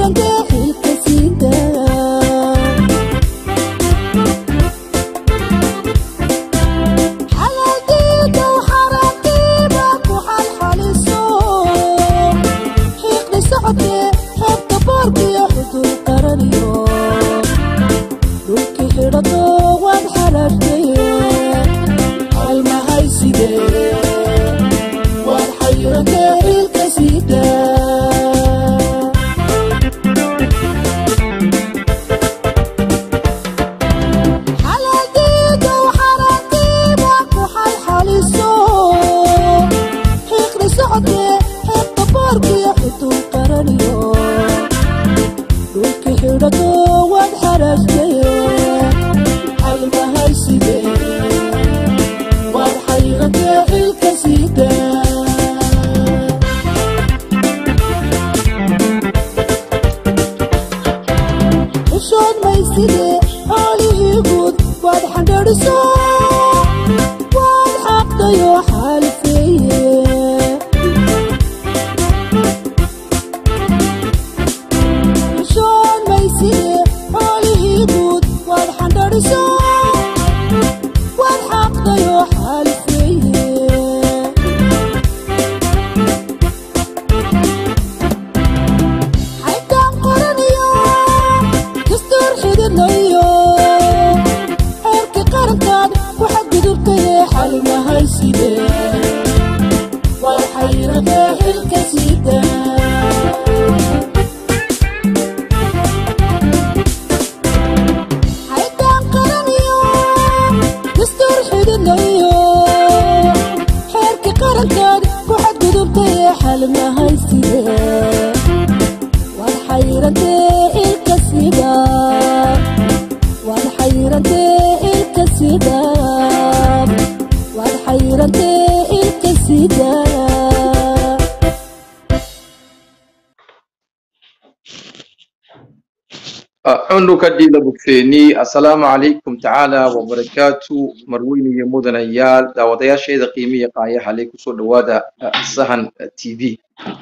عنك ديلا بكثيني السلام عليكم تعالى وبركاته مرويني يمودنا يال داوديا شيء قيمية قاية عليكم صور دوادا السهن تي في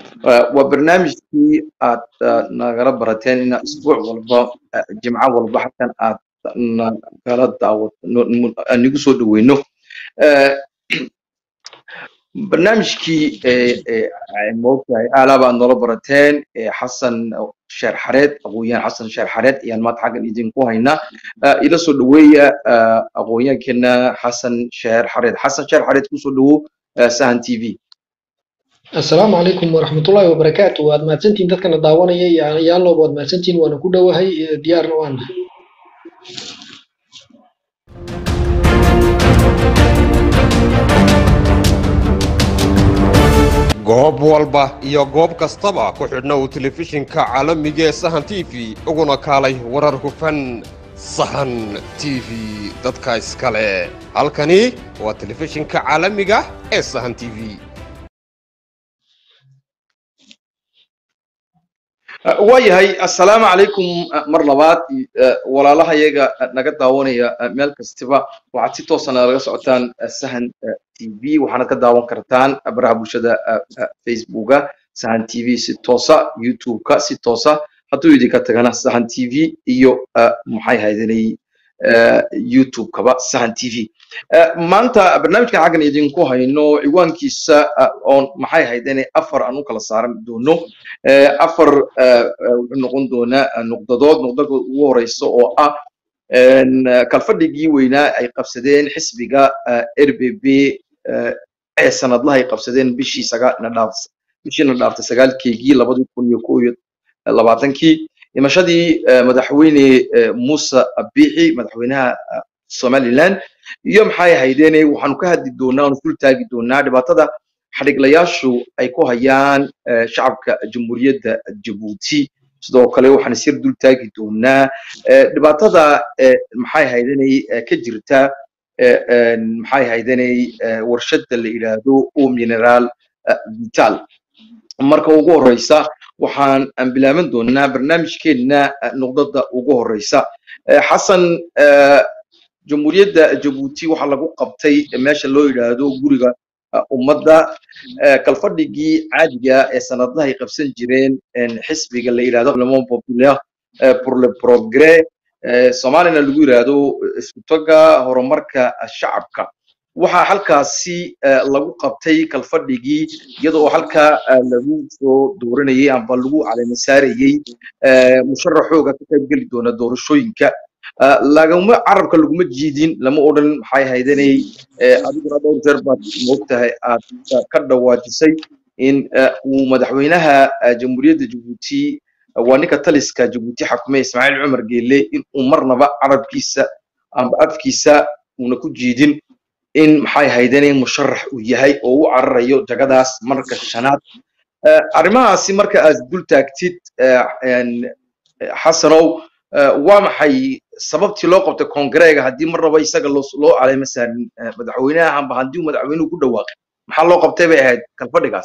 وبرنامج في نغرب برتين أسبوع والبا جمعة والبا حتى نغرب داود نقصد دوينه برنامج كي موقع على بأن برتين حسن شهر حريت أبويان حسن شهر حريت يعني ما تحقق يدينكو هنا إلى صدوية أبويان كنا حسن شهر حريت كوصلوا سهن تي في. السلام عليكم ورحمة الله وبركاته. واد ما سنتين dadkana daawanaya yaan loo wad ma santiin waana ku dhawahay diyaarna waan goob walba iyo goob kastaba ku xidhnow telefishinka caalamiga ee Sahan TV uguna kaalay warar hufan Sahan TV dadka iskale halkani waa telefishinka caalamiga ee Sahan TV. waayahay assalaamu calaykum mar labaad walaalaha iyaga naga daawanaya meel kastaba waxaad si toos ah naga socotaan Sahan TV waxaad ka daawan kartaan baraha bulshada Facebooka Sahan TV si toos ah YouTube-ka si toos ah hadduu idinka tagana Sahan TV iyo maxay haydanay YouTube-kaba Sahan TV maanta barnaamijka xaqan idinku hayno ciwaankiisa oo maxay haydanay afar aan u kala saaran doono afar noqon doona nuqdada ugu horeysa oo ah kalfadhigii weynaa ay qabsadeen xisbiga RBB ee sanadlaha ay qabsadeen bishii na dhaaftay 9-keegii 2021 imashadii madaxweyne Muuse Biixi madaxweynaha Somaliland iyo maxay haydeen waxaan ka hadli doonaa oo ful taagi doonaa dhibaatada xadhiglayaashu ay ku hayaan shacabka jamhuuriyadda Djibouti sidoo kale waxaan sir dul taagi doonaa dhibaatada maxay haydeen ka jirta maxay haydeen warshada la yiraahdo oo mineral vital marka ugu horeysa waxaan bilaaban doonaa barnaamijkeena nuqdada ugu horeysa xasan jamhuuriyadda Djibouti waxa lagu qabtay meesha loo yiraahdo guriga ummadda kalfadhigii caadiga ee sanadlaha ay qabsan jireen xisbiga la yidhahdo Parlement Populaire pour le Progrès Soomaalina lagu yidhaahdo isku taga horumarka shacabka waxaa halkaasi lagu qabtay kalfadhigii iyadoo halka lagu soo dooranayay amba lagu caleema saarayay musharaxooga ka qayb geli doona doorashooyinka laguma carabka laguma jiidin lama odhan maxay haydanay adiguna dhowr jeer baad moogtahay aad ka dhawaajisay in uu madaxweynaha jamhuuriyadda Djibouti waa ninka taliska Djibouti xakumay Ismaaciil Cumar Geelle in uu marnaba carabkiisa amba afkiisa una ku jiidin in maxay haydanay musharax uu yahay oo uu cararayo jagadaas marka shanaad arrimahaasi marka aad dul taagtid xasanow waa maxay sababtii loo qabtay kongareega haddii marnaba isaga loo caleema saarin madaxweynaha amba haddii madaxweynuhu ku dhawaaqay maxaa loo qabtay bay ahayd kalfadhigaas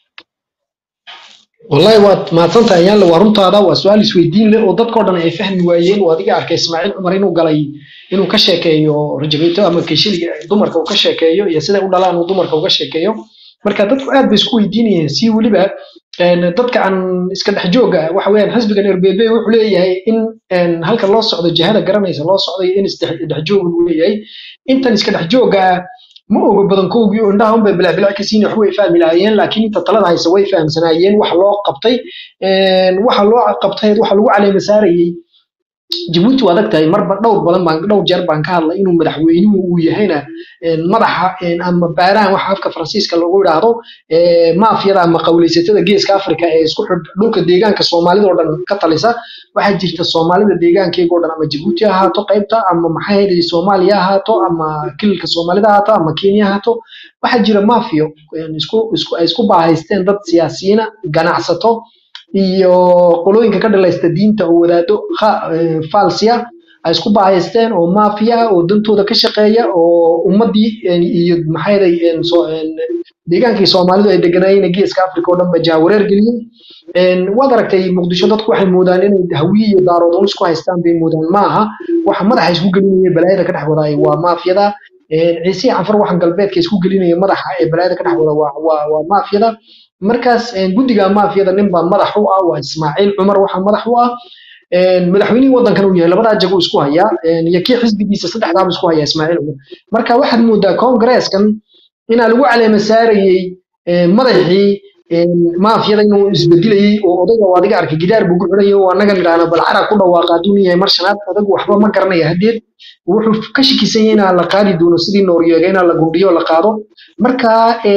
والله وات ما تنت أيام لو رنت هذا وسؤال سويدين له وضد كردنا يفهم وين وهذيك أرك إسماعيل عمر إنه قال إنه كشكايو رجبيته أما كشيل دمر كو كشكايو يسده ولا لا إنه دمر كو كشكايو مركز ضد قاعد بيسكوي ديني سي ولبا إن ضد عن إسكندر حجوجة وحوين حسب كان يربي وحليه إن هلك الله صعد الجهاد قرنا يس الله صعد إن استحجوج وحليه أنت إسكندر حجوجة مو بدن كوجي عندهم بلا كسين حوي فاهم العيان لكن انت طلعها يسوي فاهم سنايين waxa loo qabtay waxa lagu caleema saarayay Djibouti waa adagtahay marba dhowr jeer baan ka hadlay inuu madaxweynuhu uu yahayna madaxa ama baaraan waxa afka Faransiiska lagu yiraahdo maafiyada ama qowleysatada geeska Afrika ee isku xidh dhulka deegaanka Soomaalida oo dhan ka talisa waxa jirta Soomaalida deegaankeega oo dhan ama Djibouti ahaato qaybta ama maxay ahayd Soomaaliya ahaato ama kilka Soomaalida ahaato ama Kenya ahaato waxa jira maafiyo isku baahaysteen dad siyaasiyiin ganacsato iyo qolooyinka ka dhalaysta diinta oo wadaado falsiya ay isku baahaysteen oo maafiya oo dantooda ka shaqeeya oo ummadii iyo maxay deegaankii Soomaalidu ay deganayeen geeska Afrika oo dhan ba jaawareer geliyeen wad aragtay Muqdisho dadku waxay moodaan inay hawiye iyo daarood isku haystaan bay moodaan maaha waxa madaxa isku gelinayay balaayada ka dhex wadaay waa maafiyada ciise afar waxan galbeedka isku gelinayay madaxa ee balaayada ka dhex wada waa maafiyada markaas gudiga maafiyada nin baa madax u ah waa Ismaaciil Cumar waxa madax u ah madaxweynaha wadankan uu yahay labada jago isku haya iyo kii xisbigiisa saddexdaaba isku haya Ismaaciil Cumar marka waxaad moodaa kongareeskan in lagu caleema saarayay madaxii maafiyada inuu isbedelayay oo odayga adiga arkay gidaar buu ku xirayo oo anaga niraana bal carab ku dhawaaqa duuniyaha marshanaad adag waxba ma garanaya hadeed wuxuu ka shakisan yahay in la qaadi doono sidii Nooryeega in la gudbiyo la qaado marka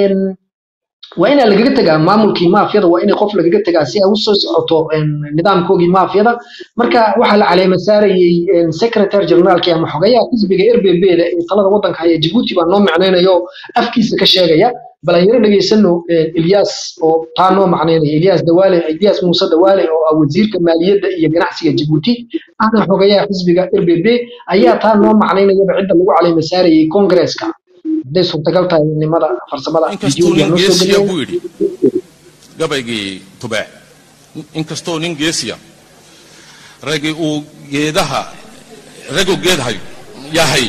وإن اللي جت جا معمول كي مافيا وإن قف اللي جت جا سيا وصوص أو نظام كوجي مافيا مركا وحل على مساري سكرتير جنرال كي محجية حزب غير بي طلع وطن كهي جيبوتي بنوم معناه يو أفكيس كشجعية بلا يرد يسنو إلياس أو طانو معناه إلياس دوالي إلياس موسى دوالي أو وزير كمالية يجنح سيا جيبوتي أنا محجية حزب غير بي أيها طانو معناه يو بعد اللي على مساري كونغرس كا ده suurtagalta nimada farsamada inkastoo nin geesiya buu yiri gabaygii tubaa inkastoo nin geesiya ragi uu geedaha ragu geedhay yahay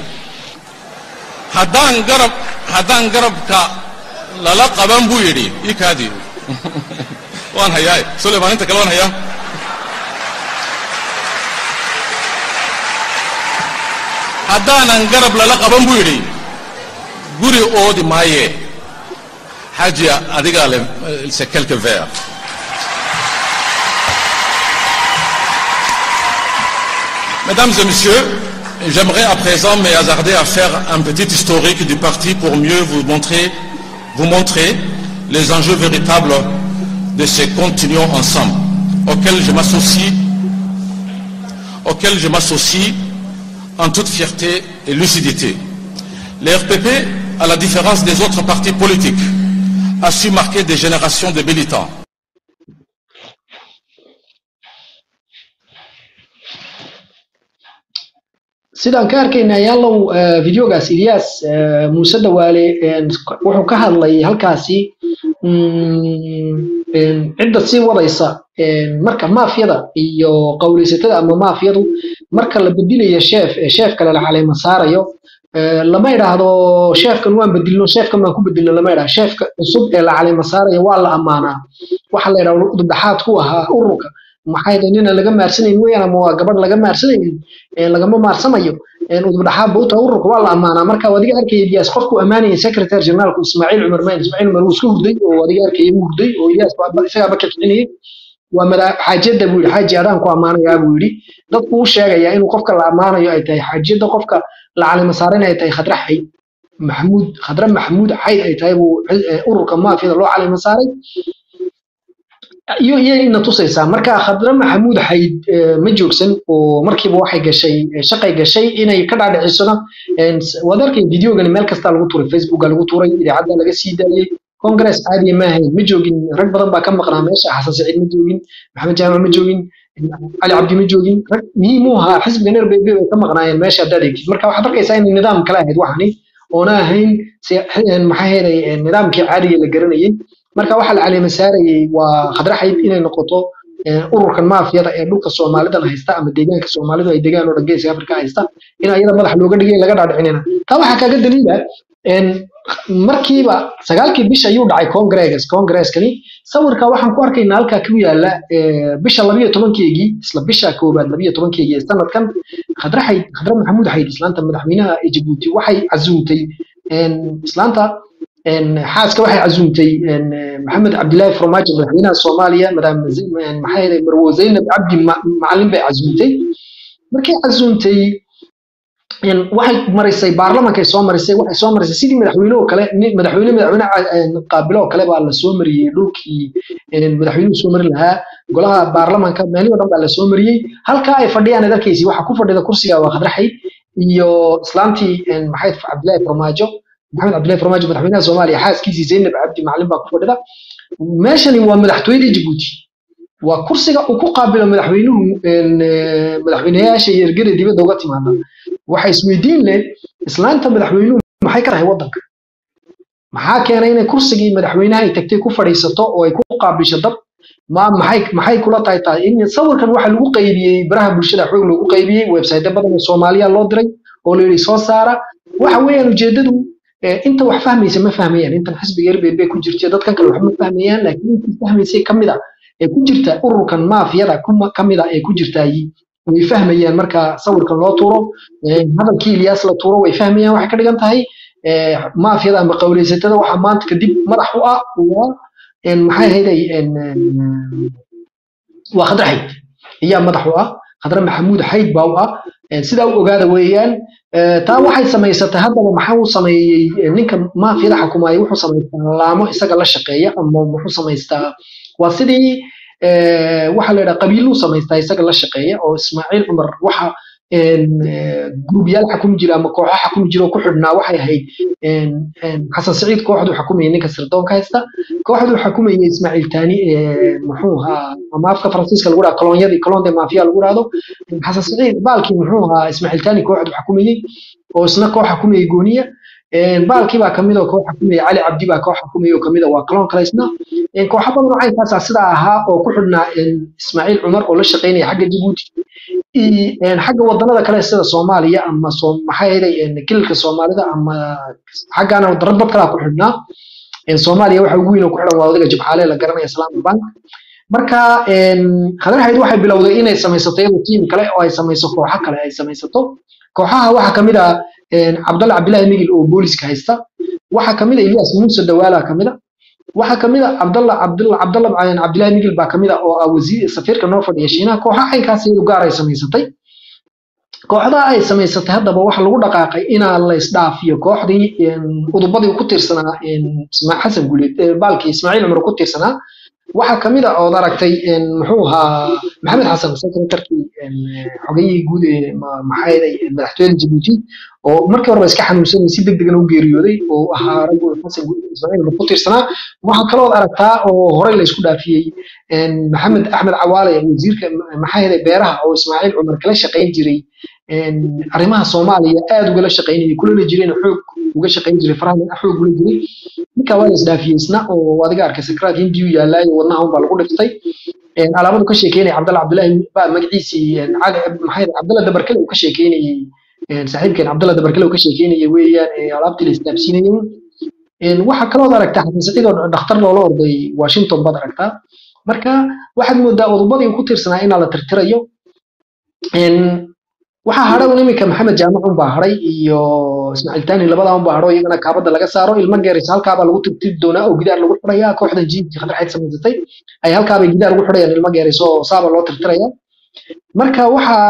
haddaan garabka lala qaban buu yiri ikaadi waan hayaa Sulaymaan inta kale waan hayaa haddaanan garab lala qaban buu yiri guri oodi maaye haja adiga le c'est quelque verre Mesdames et messieurs, j'aimerais à présent me hasarder à faire un petit historique du parti pour mieux vous montrer les enjeux véritables de ces continuons ensemble auxquels je m'associe en toute fierté et lucidité. Le RPP, à la différence des autres partis politiques, a su marquer des générations de militants. sidaan ka arkayna yaallow videogaas Ilyas Muuse Dawaale wuxuu ka hadlay halkaasi cidda sii wadaysa marka maafiyada iyo qowleysatada ama maafiyadu marka la bedelayo sheef kale la caleema saarayo lama yiraahdo sheefkan waan bedilno sheefkan ma ku bedilno lama yiraahdo sheefka cusub ee la calay masaaraya waa la amaanaa waxa la yiraahdo dhaxaad ku ahaa ururka maxay inna laga maarsanayn weeyana ma gabadh laga maarsanayn laga ma maarsamayo dhaxaad buu ururka waa la amaanaa marka wadiga arkay Ilyas qofku amaanay secretary general ku Ismaaciil Umar uu isku hurday oo wadiga arkay hurday oo Ilyas isaga ba ka kicinay وماذا حاجة بقول حاجة أدان كوا مانا يا بقولي ضد وشاء يعني إنه قفك الأمانة يأتي حاجة قفك لعلى مسارنا يأتي خضر حي خضر محمود حي يأتي أورك ما في الله على مساري يعني إن تصيصا مركا خضر محمود حي مجوكسن ومركب واحد شيء شقي شيء إنه يكرر على عشرة وذلك الفيديو كان مالك استعلى طور الفيسبوك على طور إذا عدنا لقى سيداي كونغرس عادي ما هي مجوجين رك بدن بقى كم مقنع ماشي حسن سعيد مجوجين محمد جامع مجوجين علي عبد مجوجين مي موها حزب جنر بي كم مقنع ماشي هذاك مركا واحد رك يساين النظام كلا هيد وحني ونا هين محاهر النظام كعادي اللي جرنيه مركا واحد على مساري وخضر حيد إلى نقطة أورك المافيا لوك الصومالي ده هيستا أما ديجان كصومالي ده يديجان ورجيس أفريقيا هيستا إن أيضا مدح لوجا ديجان لقى على عيننا طبعا حكى دليله إن markiiba sagaalkii bisha ayuu dhacay congress-kani sawirka waxaan ku arkaynaa halka ku yaala bisha 12keegii isla bisha koobaad 12keegii sanadkan khadra maxamuud xayd islaanta madaxweynaha Djibouti waxay casuumtay islaanta xaaska waxay casuumtay maxamed cabdilaahi farmaajo madaxweynaha Soomaaliya madam maxay marwo Zainab Abdi macallin bay casuumtay markay casuumtay waxay marisay baarlamaanka soo marisay sidii madaxweynuhu kale madaxweyne qaabilo kale baa la soo mariyay dhulkii madaxweynuhu soo marin lahaa golaha baarlamaanka meelo dhan baa la soo mariyay halka ay fadhiyaan dalkiisi waxa ku fadhida kursiga waa Khadra Xayd iyo islaantii maxay Cabdilaahi Farmaajo maxamed Cabdilaahi Farmaajo madaxweynaha Soomaaliya xaaskiisii Zainab Abdi macallin baa ku fadhida meeshani waa madaxtooyada Djibouti waa kursiga uu ku qaabilo madaxweynuhu madaxweynayaasha yargada dibadda uga timaada waxay isweydiin leh islaanta madaxweynuhu maxay ka tahay wadanka maxaa keenay inay kursigii madaxweynaha ay tagtay ku fadhiisato oo ay ku qaabisho dab maxay kula tahay in sawirkan waxa lagu qaybiyay baraha bulshada xoog lagu qaybiyay website badan oo Soomaaliya loo diray oo la yiri soo saara waxa weeyaan ujeedadu inta wax fahmaysa ma fahmayaan inta xisbiga RBB ku jirta dadkan kale wax ma fahmayaan laakiin inta fahmaysay kamida ee ku jirta ururkan maafiyada kamida ee ku jirtay way fahmayaan marka sawirkan loo tuuro hadalkii Ilyas la tuuro way fahmayaan waxa ka dhigan tahay maafiyada ama qowleysatada waxa maanta kadib madax u ah maxay hayday waa Khadra Xayd iyo madax u ah Khadra Maxamuud Xayd baa u ah sida uu ogaada weeyaan taa waxay samaysatay haddaba maxaa uu sameeyay ninka maafiyada xukumaay wuxuu sameeyay laamo isaga la shaqeeya ama wuxuu sameystaa waa sidii waxa la yiraahdaa qabiilo sameeyay isaga la shaqeeya oo Ismaaciil Umar waxa group-yaal xukumi jira ama kooxo xukumi jira ku xidhnaa waxay ahayd Xasan Saciid kooxdu xukumayay ninka sirdoonka haysta kooxdu xukumayay Ismaaciil Taani muxuu ahaa ama afka Faransiiska lagu yiraahdo kolonyada mafia lagu yiraahdo Xasan Saciid baalkii muxuu ahaa Ismaaciil Taani kooxdu xukumayay oo isna koox xukumayay gooniya baalkii baa kamid ah koox xukumayay Ali Cabdi baa koox xukumayay oo kamid ah waa kolon kale isna kooxo badan oo ay taas sida ahaa oo ku xidhnaa Ismaaciil Umar oo la shaqeynaya xagga Djibouti xagga wadannada kale sida Soomaaliya ama maxay ahayd kilka Soomaalida ama xaggana darabad kala ku xidhnaa Soomaaliya waxa ugu weyn oo ku xidhan waa wadaga Jibcaale la garanay Islaam Bank marka Khadra Xayd waxay bilowday inay sameysatay tiim kale oo ay sameyso kooxo kale ay sameysato kooxaha waxa kamid ah Cabdilaahi Migil oo booliska haysta waxa kamid ah Ilyas Muuse Dawaala kamid ah waxa kamid ah Cabdilaahi Migil baa kamid ah oo wasiir safiirka noo fadhiya Shiinaha kooxaha ay kaas u gaar ay sameysatay kooxda ay sameysatay haddaba waxa lagu dhaqaaqay in la isdhaafiyo kooxdii udubadii ku tirsanaa Ismaaciil Xasan Guleed baalkii Ismaaciil Umar ku tirsanaa waxa kamid ah oo aragtay muxuu ahaa Maxamed Xasan secretary xogayii guud ee maxayday madaxtooyada Djibouti oo markii hore iska xanuunsan si degdeg ah u geeriyooday oo ahaa rag Xasan Guleed Ismaaciil Umar ku tirsanaa waxa kale oo aragtaa oo hore la isku dhaafiyay Maxamed Axmed Cawaale wasiirka maxayday beeraha oo Ismaaciil Umar kala shaqeyn jiray arrimaha Soomaaliya aad uga la shaqeynayay kulana jireen xoog uga shaqeyn jiray farahan xoog uga jiray ninka waa isdhaafiyayna oo adiga arkay sakraad Hindiyu yaalay wadnaha baa lagu dhiftay alaabadu ka sheekeynay Cabdilaahi baa magaciisi maxay Cabdilaahi Dabarkale uu ka sheekeynay saaxiibkeen Cabdalla Dabarkale oo ka sheekeynaya weeyaan alaabtii la isdaabsiinayo waxa kale oo aragtaa xasan saciid oo dhakhtar loola orday Washington bad aragtaa marka waxaad moodaa udubadii ku tiirsanaa in la tirtirayo waxa haray iminka Maxamed Jaamac baa haray iyo Ismaaciil Taani labada baa haray iyagana kaabada laga saaro ilma geeris halka baa lagu tirtiri doonaa oo gidaar lagu xirayaa kooxda jiinka khadar xid samaysatay ay halka baa gidaar lagu xirayaan ilma geeris oo saaba loo tirtiraya marka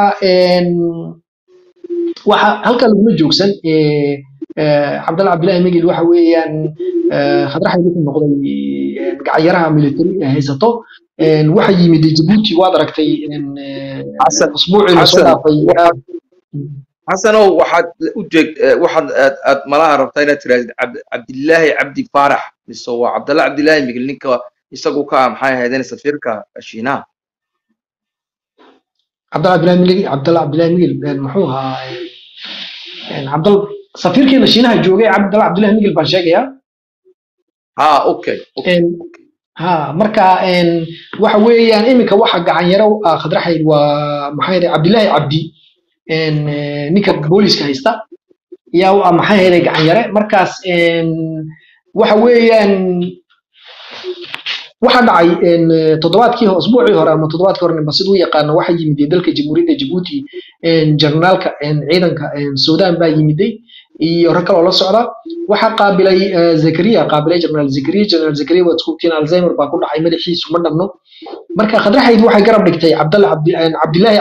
waxa halka lagu joogsan Cabdalla Cabdilaahi Migil waxa weeyaan khadar xid ku noqday gacayaraha military haysato waxa yimid Djibouti waad aragtay usbuucii la soo dhaafay حسنو واحد ملاها ربطينا ترى عبد الله عبدي فارح بسوا عبد الله عبد الله يقول لك يسقوا كام حاجة هذين سفيرك الشينا عبد الله عبد الله ميل محوها عبد الله سفير كنا شينها جوجي عبد الله ميل باشاقيا اوكي ها مركا waxa weeyaan imika waxa gacan yaro khadraxayd waa maxay عبد الله عبدي ninka booliska haysta yaa maxay heeday gacan yare markaas waxa weeyaan waxa dhacay toddobaadkii usbuucii hore ama toddobaadkii hore bas sidoo yaqaan waxa yimid dalka jamhuuriyadda Djibouti jarnaalka ciidanka Suudaan baa yimiday iyo rag kale oo la socda waxa qaabilay Zakariya jarnaal Zakariya waa iskuutiin Alzheimer baa ku dhacay madaxiisu ma dhamno marka khadraxayd waxay garab dhigtay Cabdilaahi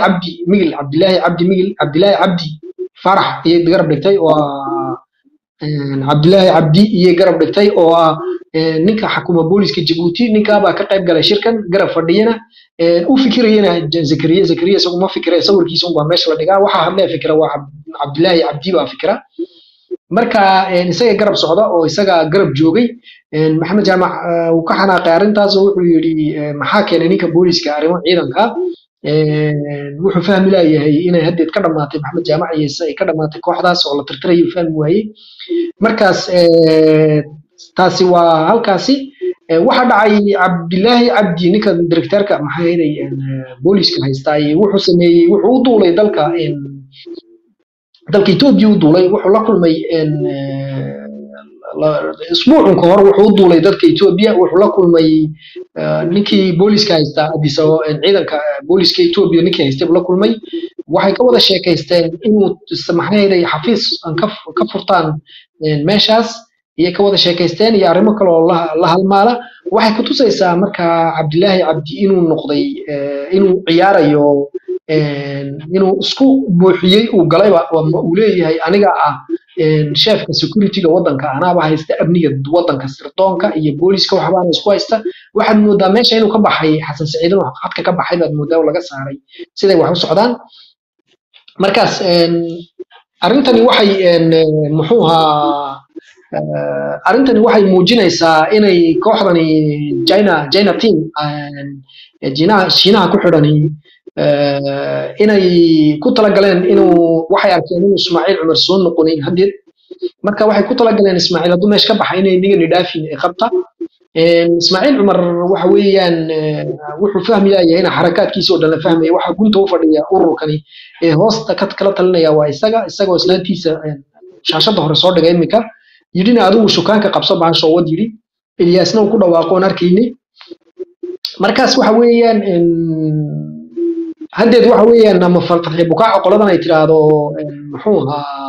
Cabdi Farax iyo garab dhigtay oo Cabdilaahi Cabdi iyo garab dhigtay oo ninka xukuma booliska Djibouti ninka baa ka qayb galay shirkan garab fadhiyana u fikirayna Zakariya isagu ma fikiraya sawirkiisa uu baa meesha la dhigaa waxa hadlay fikra waa Cabdilaahi Cabdi baa fikra marka isaga garab socda oo isaga garab joogay Maxamed Jaamac uu ka xanaaqay arintaas oo wuxuu yiri maxaa keenay ninka booliska arrimo ciidanka wuxuu fahmi laayahay inay hadeed ka dhamaatay Maxamed Jaamac iyo ay ka dhamaatay kooxdaas oo la tirtirayo fahmi waayay markaas taasi waa halkaasi waxa dhacay Cabdilaahi Cabdi ninka directorka maxay heeday booliska haystay wuxuu sameeyay wuxuu u duulay dalka Itoobiya u duulay wuxuu la kulmay اسبوع كهر وحود دولي دادك إثيوبيا وحلا كل ماي نكى بوليس كايستا أديسا عيدا بوليس كإثيوبيا نكى هيستا ولا كل ماي وحي كودا شيء كايستان إنه سمحنا إذا حفيظ أن كفرتان ماشاس هي كودا شيء كايستان يعرمك الله المالا وحي كتوسا يسا مركا عبد الله عبدي إنه النقضي إنه عيارة يو إنه سكو بوحيي وقلايبا ووليه هاي أنيقا شافka security-ga wadanka anaaba haysta amniga wadanka sirdoonka iyo booliska waxbaan isku haysta waxaad moodaa meesha inuu ka baxay Xasan Saciid oo xadka ka baxay baad moodaa laga saaray siday wax u socdaan markaas arintani waxay arintani waxay muujinaysaa inay kooxdani China team Shiinaha ku xidhani inay ku talagaleen inuu waxay arkeen inuu Ismaaciil Cumar soo noqonayn hadii marka waxay ku talagaleen Ismaaciil haduu meesha ka baxay inay niga dhaafin qabta Ismaaciil Cumar waxa weeyaan wuxuu fahmiyaa in xarakaadkiisa oo dhan la fahmay waxa gunta u fadhiya ururkani ee hoosta ka kala talinaya waa isagoo islaantiisa shaashada hore soo dhigay imika yidina adigu shukaanka qabso baasho wad yiri Ilyasna uu ku dhawaaqoon arkaynay markaas waxa weeyaan هديت waxa weeyaan ama farqi bukaa qoladan ay tiraado muxuu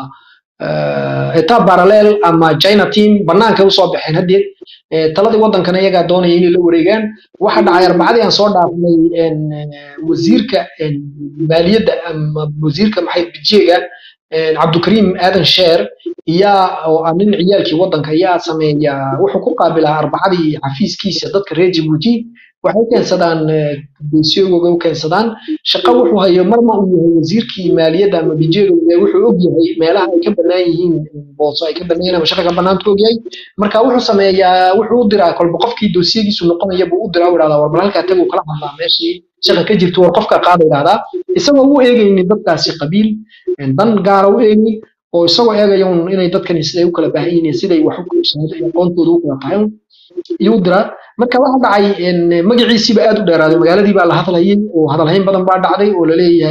etab parallel ama China team banaanka u soo baxeen hadeed taladii wadankan iyaga doonayay inay la wareegaan waxa dhacay arbacadii aan soo dhaafnay wasiirka maaliyadda ama wasiirka maxay bijiga Cabdulkariim Aadan Sheer oo amin ciyaalkii wadanka ayaa sameeya wuxuu ku qaabilaa arbacadii xafiiskiisa dadka reer Djibouti waxay keensadaan bulshooyinka u keensadaan shaqo wuxuu hayo marma uu yahay wasiirkii maaliyadda ama bijiga wuxuu og yahay meelaha ay ka banaan yihiin booso ay ka banaan ama shaqo ka banaan ku ogyahay marka wuxuu sameeyaa wuxuu u diraa kolba qofkii doosigiisu noqonaya buu u diraa walaal war halka tagu kala hadlaa meeshii shaqo ka jirto war qofka qaadayda isagoo u eegaynin dadkaasi qabiil dan gaar u eegay oo isagoo eegayo inay dadkani siday u kala baahan yihiin siday wax u sheegay aqoontoodu u kala tahay iyo dira marka waxa dhacay in magaciisiba aad u dheeraaday magaaladii baa la hadlayay oo hadalhayn badan baa dhacday oo la leeyahay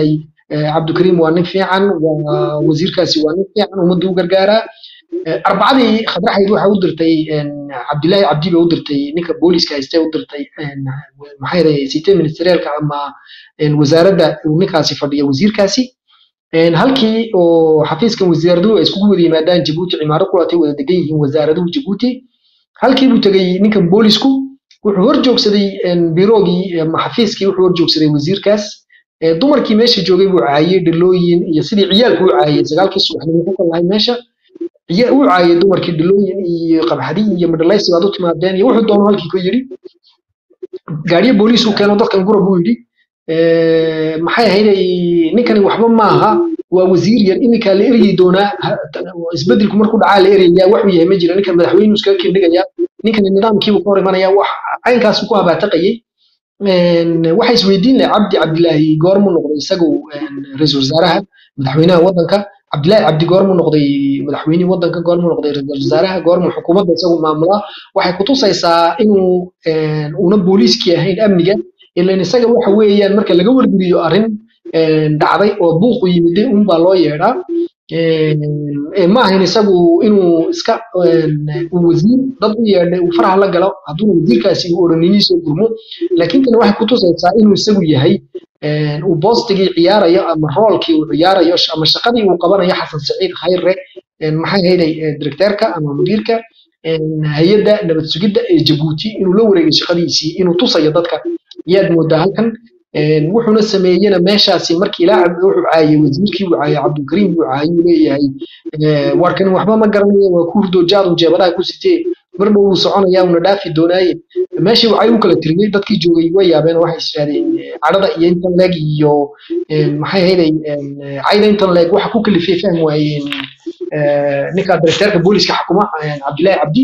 عبد الكريم وانين فيعن ووزير كاسي وانين فيعن ومدو غرغارا أربعة خضر حيد waxa u dirtay Cabdullaahi Cabdi baa u dirtay ninka booliska haystay u dirtay maxay raysay ministerialka ama wasaaradda ninkaasi fadhiya wasiirkaasi halkii oo xafiiska wasiiradu ay isku wada yimaadaan Djibouti cimaaro kulatay wada degan yihiin wasaaradu Djibouti halkii uu tagay ninkan boolisku wuxuu hor joogsaday biroogii ama xafiiskii wuxuu hor joogsaday wasiirkaas dumarkii meesha joogay buu caayay dhilooyin iyo sidii ciyaalku u caayay sagaalkii subaxnimo ku kalahay meesha uu caayay dumarkii dhilooyin iyo qabxadi iyo madhalaysi baad u timaadeen iyo wuxuu doono halkii ku yiri gaariye booliis uu keeno dadkan gurab uu yiri maxay ahayd ninkani waxba maaha waa wasiir yar imika la eriyay doona isbeddelku markuu dhacaa la eriyay wuxuu yahay ma jira ninkan madaxweynuhu iska kindhigaya ninkan nidaamkii uu ka hor imanaya wax aynkaas ku habaataqayay waxay isweydiin leh Cabdillaahi goormu noqday isagu ra'iisul wasaaraha madaxweynaha wadanka Cabdillaahi Cabdi goormu noqday madaxweynaha wadanka goormu noqday ra'iisul wasaaraha goormu xukuumadda isagu maamula waxay ku tusaysaa inuu una booliiskii ahayn amniga ilaa isaga waxa weeyaan marka laga wargeliyo arrin dhacday oo buuq yimid baa loo yeedhaa ma ahayn isagu inuu iska wasiir dad u yeedhay uu faraha la galo hadduu wasiirkaasi uu oraniniiso gurmo laakiin tan waxay ku tusaysaa inuu isagu yahay uu boostigii ciyaarayo ama roolkii uu ciyaarayo ama shaqadii uu qabanayo Xasan Saciid Khayre maxay hayday directorka ama mudiirka hay'adda nabad sugidda ee Djibouti inuu la wareegay shaqadiisii inuu tusayo dadka yaad moodaa halkan wuxuuna sameeyayna meeshaasi markii laacib wuxuu caayay wasiirkii uu caayay Cabdul Kariim uu caayay leeyahay warkan waxba ma garanayo waa ku hurdo jaadu jeebadaha ku sitee marba uu soconaya una dhaafi doonayay meeshii waxay u kala tiriyay dadkii joogay way yaabeen waxay ishaadeen cadada iyo intan leeg iyo maxay hayday cayda intan leeg waxa ku kalifay faham waayeen ninka directorka booliska xukuma Cabdullaahi Cabdi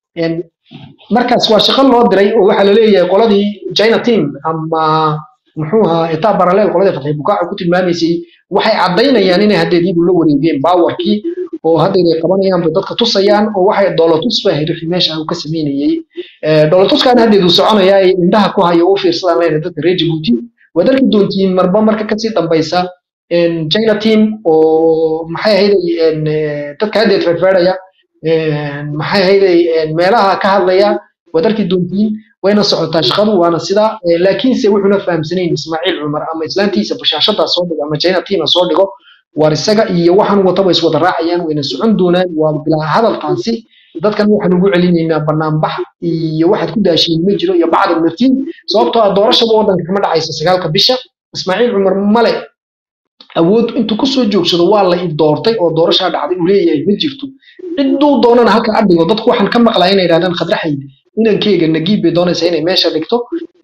markaas waa shaqo loo diray oo waxa la leeyahay qoladii China team ama muxuu ahaa eta parallel qoladii Fatay Bukaac ku tilmaamaysay waxay cadeynayaan inay hadeedii la wareegeen powerkii oo hadeedii qabanayaan dadka tusayaan oo waxay dawladdu isbaahay meesha uu ka sameeyay dawladdu kan hadeedu soconaya indhaha ku hayo oo fiirsadaan leeyahay dadka reer Djibouti wadarki doontiin marba marka ka sii dambaysa China team oo maxay ahayd dadka hadeed feerfeeraya maxay hayday meelaha ka hadlaya wadarki doontiin wayna socotaa shaqadu waana sida laakiin se wuxuuna fahamsanayn Ismaaciil Umar ama islaantiisa bashaashada soo dhigo ama China team soo dhigo war isaga iyo waxan wataba is wada raacayaan wayna socon doonaan waa bilaa hadalkaasi dadkan waxaan ugu celinaynaa barnaamij iyo waxaad ku daashiin ma jiro iyo bacda martiin sababtoo ah doorashada wadanka kama dhacaysa 9 bisha Ismaaciil Umar male awood intuu ku soo joogsado waa la doortay oo doorasho dhacday uu leeyahay ma jirto ciduu doonana halka adhigo dadku waxaan ka maqlaa inay yiraahdaan khadraxayd inankeyga nagiib bay doonaysa inay meesha dhigto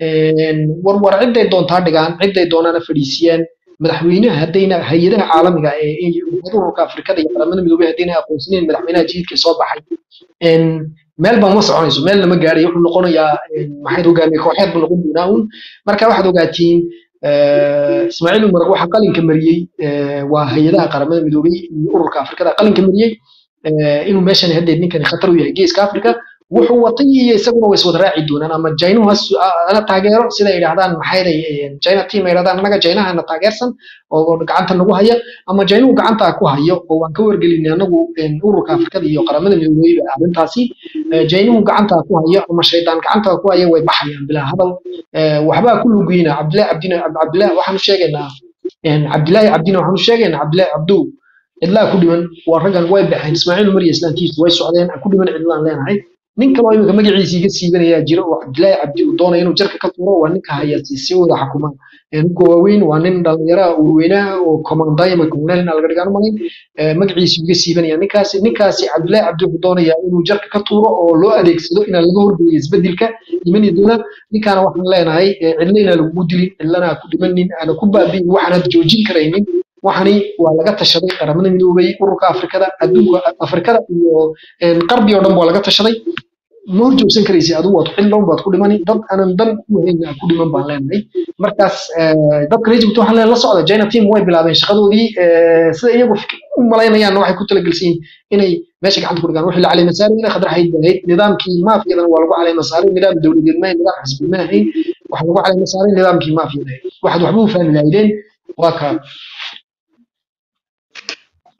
war ciday doontaa dhigaan ciday doonana fadhiisiyaan madaxweynaha hadayna hay'adaha caalamiga ee ururka Afrikada iyo qaramada midoobay hadayna aqoonsaneen madaxweynaha jiidka soo baxay meel baan ma soconayso meel lama gaaray wuxuu noqonayaa maxay hogaamiye kooxeed buu noqon doonaa marka waxaad ogaatiin Ismaaciil Umar waxa qalinka mariyay waa hay'adaha qaramada midoobay iyo ururka Afrikada qalinka mariyay inuu meeshan hadeed ninkan khatar u yahay geeska Afrika wuxuu watay iyo isaguna way soo raaci doonaan ama China ana taageero sida ay yiraahdaan maxay China team ay yiraahdaan anaga China ana taageersan oo gacanta nagu haya ama China uu gacanta ku hayo oo waan ka wargelinay anagu ururka Afrikada iyo qaramada midoobay arrintaasi China uu gacanta ku hayo ama shaydaan gacanta ku hayo way baxayaan bilaa hadal waxba ku lugeyna Cabdullaahi waxaan sheegaynaa Cabdullaahi Cabdina waxaan sheegaynaa Cabdullaahi Cabdu ilaa ku dhiman waa ragan way baxeen Ismaaciil Umar iyo islaantiisu way socdeen ku dhiman cidlaan leenahay ninka loo imika magaciisa iga siibanaya jiro oo Cabdullaahi Cabdi uu doonayo inuu jarka ka tuuro waa ninka hay'adsiisay wada xukuma gooweyn waa nin dhalinyaro urweynaha oo commandant ama colonel laga dhigaan malin magaciisa iga siibanaya ninkaasi Cabdullaahi Cabdi uu doonayo inuu jarka ka tuuro oo loo adeegsado in laga horgeeyo isbedelka imani doona ninkaana waxaan leenahay cidlayna lagu dilin cidlana ku dhimanin ana ku baabiin waxaan joojin karaynin waxani waa laga tashaday qaramada midoobay ururka Afrikada adduunka Afrikada iyo qarbi oo dhan waa laga tashaday ma joogsan karaysi adigu waad xilloon baad ku dhimani dad aanan dan ku hayn ku dhiman baan leenahay markaas dadka Egypt waxaan la socda China team way bilaabeen shaqadoodii sida iyagu u maleynayaan waxay ku talagalsiin inay meesha gacanta ku dhigaan wixii la caleema saaray inay khadar hayd nidaamkii maafiyadan waa lagu caleema saaray nidaam dawladeed ma nidaam xisbi ma ahayn waxa lagu caleema saaray nidaamkii maafiyadan waxaad waxba u fahmi lahaydeen waa ka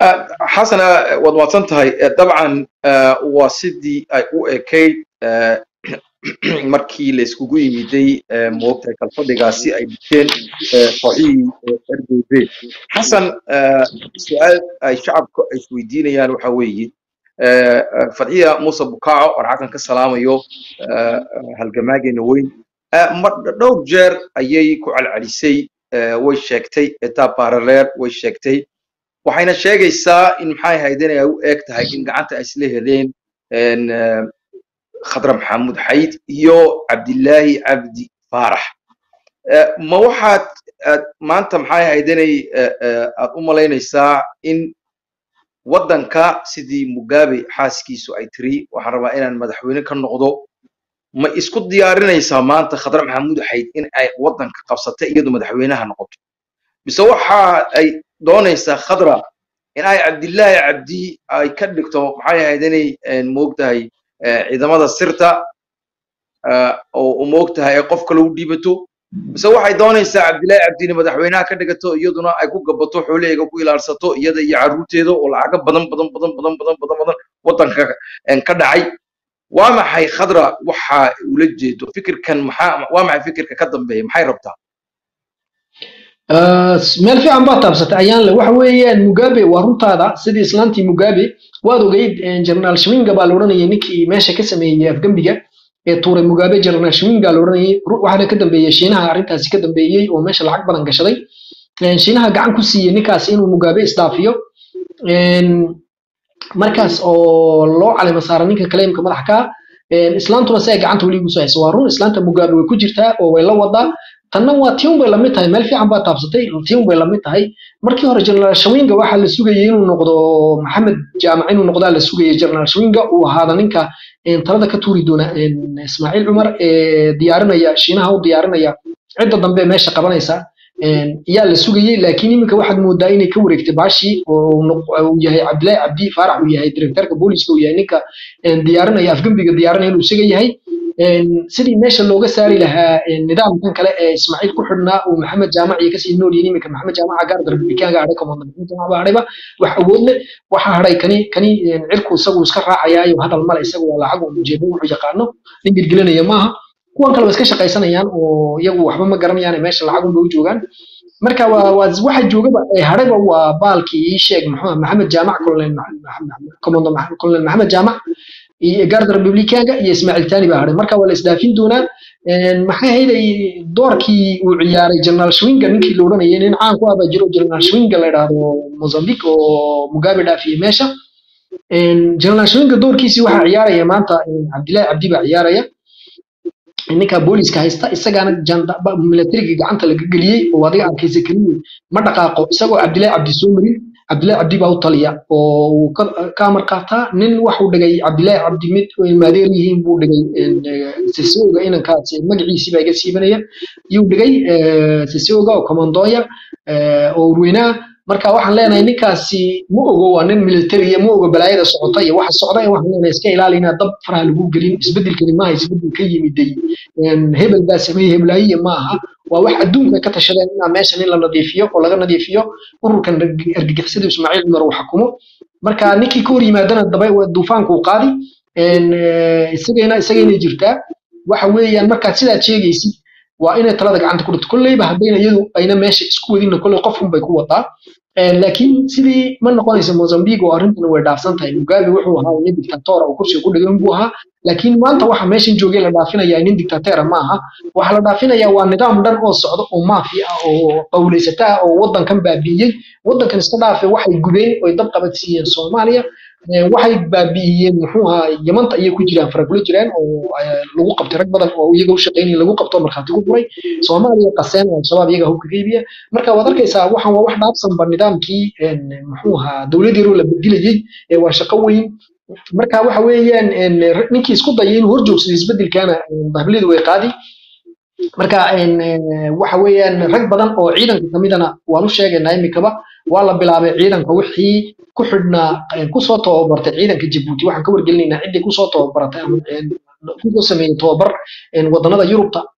حسن وضوطنتها طبعا وسيدي او اكيد markii la iskugu yimiday moogtay kalfadhigaasi ay dhigteen kooxihii RDP xasan su'aal ay shacabku ay isweydiinayaan waxa weeye fadhiya Muuse Bukaaco oo halkan ka salaamayo halgamaageena weyn dhowr jeer ayay ku calcalisay way sheegtay etaa parallel way sheegtay waxayna sheegaysaa in maxay haydeen ay u eeg tahay in gacanta ay isla heleen خضر محمود حيد يو عبد الله عبدي فارح ما واحد ما أنت محاي هيدني لين الساعة إن ودنك سيدي مجابي حاسكي سويتري وحربا إن المدحوين كان نقضوا ما إسكت ديارنا يسا ما أنت خضر محمود حيد إن أي ودنك قصة يدو مدحوينها نقض بسوحها أي دون يسا خضرة إن أي عبد الله عبدي أي كدكتو محاي هيدني موقتها ciidamada sirta oo moogtahay qofka lagu dhibato mise waxay doonaysaa Cabdilaahi Cabdiina madaxweynaha ka dhigato iyaduna ay ku gabato xoolaheega ku ilaalsato iyada iyo caruurteeda oo lacag badan wadanka ka dhacay waa maxay khadra waxa uu la jeedo fikirkan waa maxay fikirka ka dambeeyay maxay rabtaa meel fiican baa taabsatay ayaan la waxa weeyaan Mugabe waa runtaada sidii islaantii Mugabe waad ogeyd General Shwinga baa la oranayay ninkii meesha ka sameeyay Afgambiga ee tuuray Mugabe General Shwinga la oranayay waxaana ka dambeeyay Shiinaha arintaasi ka dambeeyay oo meesha lacag badan gashaday Shiinaha gacan ku siiyay ninkaas inuu Mugabe isdaafiyo markaas oo loo caleema saaray ninka kaleemka madax ka islaantuna say gacanta wali ugu soo hayso waa run islaanta Mugabe way ku jirtaa oo way la wadaa tanna waa tiin bay la mid tahay meel fiican baa taabsatay tiin bay la mid tahay markii hore General Shwinga waxa la sugayay inuu noqdo Maxamed Jaamac inuu noqdo la sugayay General Shwinga uu ahaada ninka talada ka tuuri doona Ismaaciil Umar ee diyaarinaya Shiinaha u diyaarinaya cidda dambe meesha qabanaysa yaa la sugayay laakiin iminka waxaad moodaa inay ka wareegtay baashi oo yahay Cabdilaahi Cabdi Faarax uu yahay directorka booliska uu yahay ninka diyaarinaya Afgambiga diyaarinaya inuu isaga yahay sidii meesha looga saari lahaa nidaamkan kale ee Ismaaciil ku xidhnaa oo Maxamed Jaamac iyo kasii nool yihiin iminka Maxamed Jaamac gaar darbikaaga aray kamada Maxamed Jaamac baadhayba wax awood leh waxa haray kani cirku isagu iska raacayaayo hadal male isagu waa lacag uu jeedo wuxuu yaqaano nin gilgilanaya maaha kuwan kale iska shaqaysanayaan oo iyagu waxba ma garanayaan meesha lacag u joogaan marka waxa joogaba ay harayba waa baalkii sheeg Maxamed Jaamac kolleen Maxamed Jaamac iyo gaar darbikaaga iyo Ismaaciil Taani baa haray marka wala isdaafin doona maxay hayday doorkii uu ciyaaray General Shwinga ninkii loo oranayay in caan ku aba jiro General Shwinga la yiraahdo Mozambique oo Mugabe dhaafiyay meesha General Shwinga doorkiisi waxa ciyaaraya maanta Cabdilaahi Cabdi baa ciyaaraya ninka booliska haysta isagana janda militariga gacanta laga galiyay oo adiga arkaysa kaliya ma dhaqaaqo isagoo Cabdilaahi Cabdi soo marin Cabdilaahi Cabdi baa u taliya oo ka marqaata nin wax uu dhigay Cabdilaahi Cabdi mid oo maadeer yihiin buu dhigay sisooga inankaas magaciisa baa iga siibanaya iyuu dhigay sisooga oo komandooya oo urweyna marka waxaan leenahay ninkaasi ma ogo waa nin military ma ogo balaayada socota iyo waxa socda waxaan leenahay iska ilaalina dab faraha lagu gelin isbedelkani ma hayso isbedel ka yimiday hebel baa sameeyay heblaayay ma aha waa wax adduunka ka tashadeen in meesha in la nadiifiyo oo laga nadiifiyo ururkan argagixisada Ismaaciil Umar uu xukumo marka ninkii ka hor yimaadana dabay duufaanku qaadi isagayna jirtaa waxa weeyaan marka sidaad sheegaysid waa inay talada gacanta ku dhigto kullayba hadayna iyadu ayna meesha isku wadin kulay qof un bay ku wataa laakiin sidii ma noqonayso Mozambique oo arintan way dhaafsan tahay Mugabe wuxuu ahaa nin dictator oo kursi ku dhigan buu ahaa laakiin maanta waxa meeshan joogay la dhaafinaya nin dictator ma aha waxa la dhaafinaya waa nidaam dhan oo socdo oo mafia oo qowleysata oo wadankan baabiyay wadankan iska dhaafay waxay gubeen oo dab qabadsiiyeen Soomaaliya waxay baabiyeen muxuu ahaa Yamanta ay ku jiraan faragulo jiraan oo lagu qabtay rag badan oo iyaga u shaqeynay lagu qabto marxaati ku furay Soomaaliya qaseen oo shabaab iyaga hubka qeybiya marka waad arkaysaa waxan waa wax dhaafsan nidaamkii muxuu ahaa dawladii la beddelayay ee waa shaqo weyn marka waxa weeyaan ninkii isku dayay inuu horjoogsado isbedelkana bahblidu way qaadi marka waxa weeyaan rag badan oo ciidanka kamidana waan u sheegaynaa imikaba waa la bilaabay ciidanka wixii ku xidhnaa ku soo tababartay ciidanka Djibouti waxaan ka wargelinaynaa cidii ku soo tababartay ama ku soo sameeyay tababar wadannada Yurubta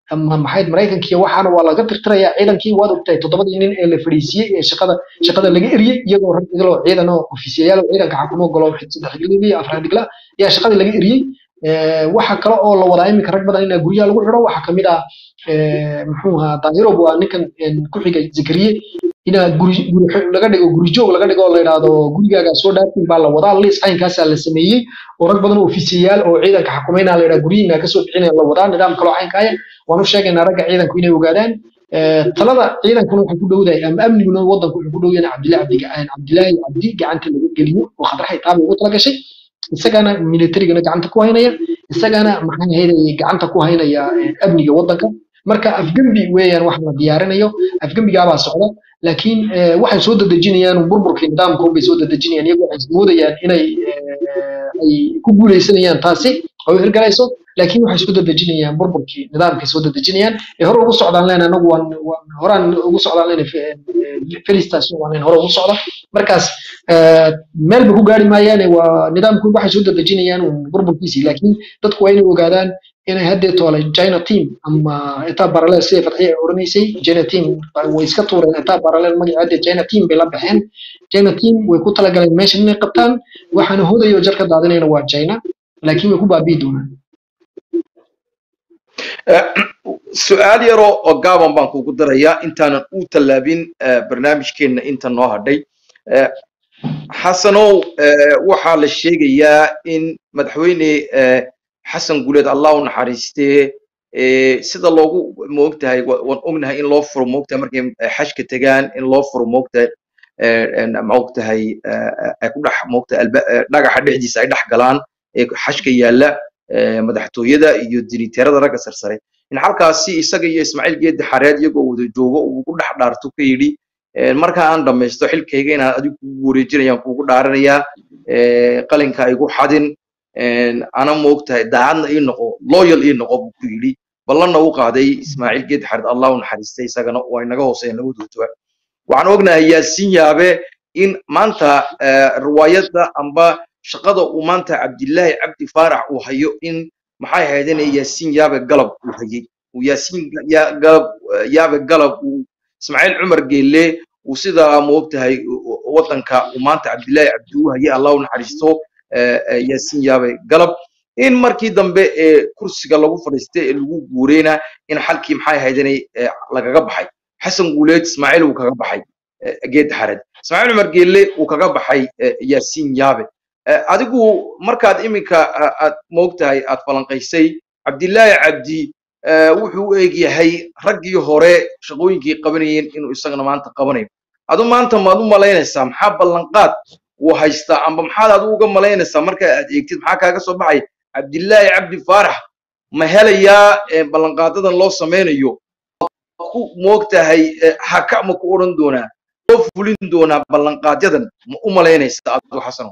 ama maxayd Mareykanka waxaana waa laga tirtirayaa ciidankii waad ogtahay 7 nin ee la fariisiyay ee shaqada laga eriyay iyagoo rag igalo ciidan oo ofisiyaal ciidanka xakumo golo saddex galibi afar digla yaa shaqada laga eriyay waxa kale oo la wadaa imika rag badan in guriga lagu xiro waxa kamid ah muxuu ahaa daahiro waa ninkan ku xigay Zakariye ina guri laga dhigo guri joog laga dhigo la yiraahdo gurigaaga soo dhaafin baa la wadaa liis aynkaas la sameeyay oo rag badan oo ofisiyaal oo ciidanka xakumayna la yiraahdo guriga ka soo bixinaya la wadaa nidaam kale oo aynkaaya waanu sheegaynaa ragga ciidanku inay ogaadaan talada ciidankuna waxa ku dhowday ama amniguna wadanku wuxuu ku dhowyahay Cabdilaahi Cabdi gacanta lagu geliyo oo khadraxay taab ugu tala gashay isagana military-gana gacanta ku haynaya isagana maxay ahayd gacanta ku haynaya amniga wadanka marka afgambi weeyaan wax la diyaarinayo afgambiga baa socda laakiin waxay soo dadajinayaan burburkii nidaamka oo bay soo dadajinayaan iyagu waxay moodayaan inay ay ku guuleysanayaan taasi oo hirgalayso laakiin waxay soo dadajinayaan burburkii nidaamka soo dadajinayaan ee hore ugu socdaan leena anagu horaan ugu socdaan leena Felistation waan hore ugu socda markaas meel ku gaari maayaan waa nidaamku waxay soo dadajinayaan burburkiisa laakiin dadku waa inay ogaadaan inay hadda toolay China team ama eta parallel si fatay oranaysay China team way iska tuureen eta parallel magaca China team bay la baxeen China team way ku tala galeen meesha inay qabtaan waxaana hodayo jarka daadinayna waa China laakiin way ku baabii doonaan su'aal yaro oo gaaban baan kugu darayaa intaanan u talaabin barnaamijkeena inta noo hadhay xasanow waxaa la sheegayaa in madaxweyne xasan guuleed Allah u naxariistee sida loogu moogtahay waan ognahay in loo furo moogtahay markay xashka tagaan in loo furo moogtahay moogtahay ay ku dhax moogtahay dhagaxa dhexdiisa ay dhax galaan ee xashka yaala madaxtooyada iyo diriteerada ragga sarsare in halkaasi isaga iyo Ismaaciil Geed Xareed iyagoo wada joogo uu ku dhax dhaarto ka yiri marka aan dhameysto xilkayga inaan adigu kugu wareejinayaan kugu dhaaranayaa qalinka igu xadin ana moogtahay daacadna ii noqo loyal ii noqo ku yiri ballanna uu qaaday Ismaaciil Geed Xareed Allah u naxariistay isagana oo inaga hooseeyay labadooduba waxaan ognahay Yaasiin Yaabe in maanta riwaayada amba shaqada uu maanta Cabdilaahi Cabdi Faarax uu hayo in maxay ahaydeen Yaasiin Yaabe galab uu hayay uu Yaasiin Yaabe galab uu Ismaaciil Cumar Geelle uu sida moogtahay wadanka uu maanta Cabdilaahi Cabdi uu hayay Allah u naxariisto Yaasiin Yaabe galab in markii dambe kursiga lagu fadhiistay lagu guureena in xalkii maxay ahaydeen lagaga baxay xasan guuleed Ismaaciil uu kaga baxay Geed Xareed Ismaaciil Cumar Geelle uu kaga baxay Yaasiin Yaabe adigu markaad iminka aad moogtahay aad falanqaysay Cabdilaahi Cabdi wuxuu eeg yahay raggii hore shaqooyinkii qabanayeen inuu isagana maanta qabanayo adu maanta ma u maleynaysaa maxaa ballanqaad uu haysta amba maxaad aad uga maleynaysaa marka aad eegtid maxaa kaaga soo baxay Cabdilaahi Cabdi Faarax ma helayaa ballanqaadadan loo sameynayo ku moogtahay hakama ku oran doonaa oo fulin doonaa ballanqaadyadan ma u maleynaysaa adu Xasan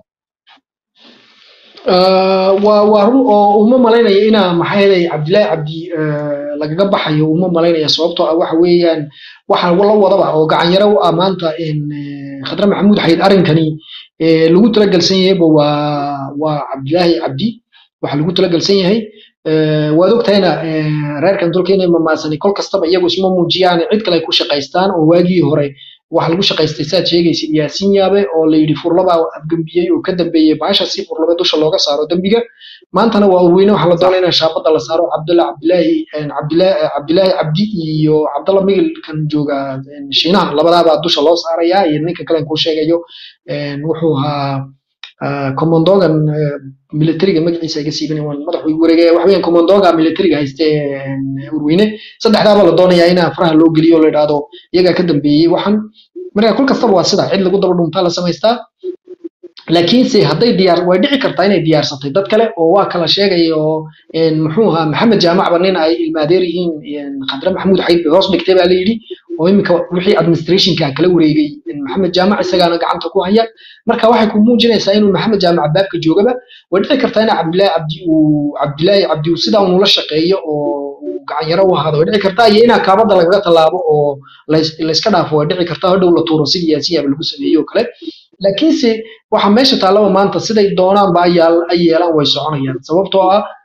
waa uma malaynaya ina maxay Cabdilaahi Cabdi lagaga baxayo uma malaynaya sababtoo ah waxa weeyaan waxa la wadaba oo gacan yaro u amaanta in Khadra Maxamuud Xayd arinkani lagu tala galsan yahay waa Cabdilaahi Cabdi waxa lagu tala galsan yahay waad ogtayna reerkan dulkeena ma maasanay kol kastaba iyagu isma muujiyaan cid kale ku shaqaystaan oo waagii hore waxa lagu shaqaystay saad sheegaysid Yaasiin Yaabe oo la yiri furlaba afgambiyay oo ka dambeeyay baasha si furlaba dusha looga saaro dambiga maantana waa weyne waxa la doonayaa shaabada la saaro Cabdilaahi Cabdi iyo Cabdalla Migil kan jooga Shiinaha labadaba dusha loo saaraya iyo ninka kale ku sheegayo wuxuu ahaa komandogan military-ga magaciisa ay ka siibanayaan waan madaxweyne wareegay wax weyn komandoga military-ga haystay urweyne saddexdaaba la doonayaa in afraha loo geliyo la yiraahdo iyaga ka dambeeyay waxan marka kul kastaba waa sida cid lagu daba dhuntaa la sameystaa laakiin si haday diyaar way dhici kartaa inay diyaarsatay dad kale oo waa kala sheegayo muxuu ahaa Maxamed Jaamac banin ay ilmaadeer yihiin Khadra Maxamuud Xayd hoos dhigtay baa la yiri oo imika wixii administration-ka kala wareegay Maxamed Jaamac isagana gacanta ku haya marka waxay ku muujinaysaa inuu Maxamed Jaamac baabka joogaba way dhici kartaa in Cabdilaahi Cabdi sida uu la shaqeeyo oo gacan yaro u ahaado way dhici kartaa iyo in kaabada lagaga talaabo oo la iska dhaafo way dhici kartaa hadhow la tuuro sidii Yaasiin Yaabe lagu sameeyo kale laakiin si waxa meesha taalo maanta siday doonaan ba ay yeelan way soconayaan sababtoo ah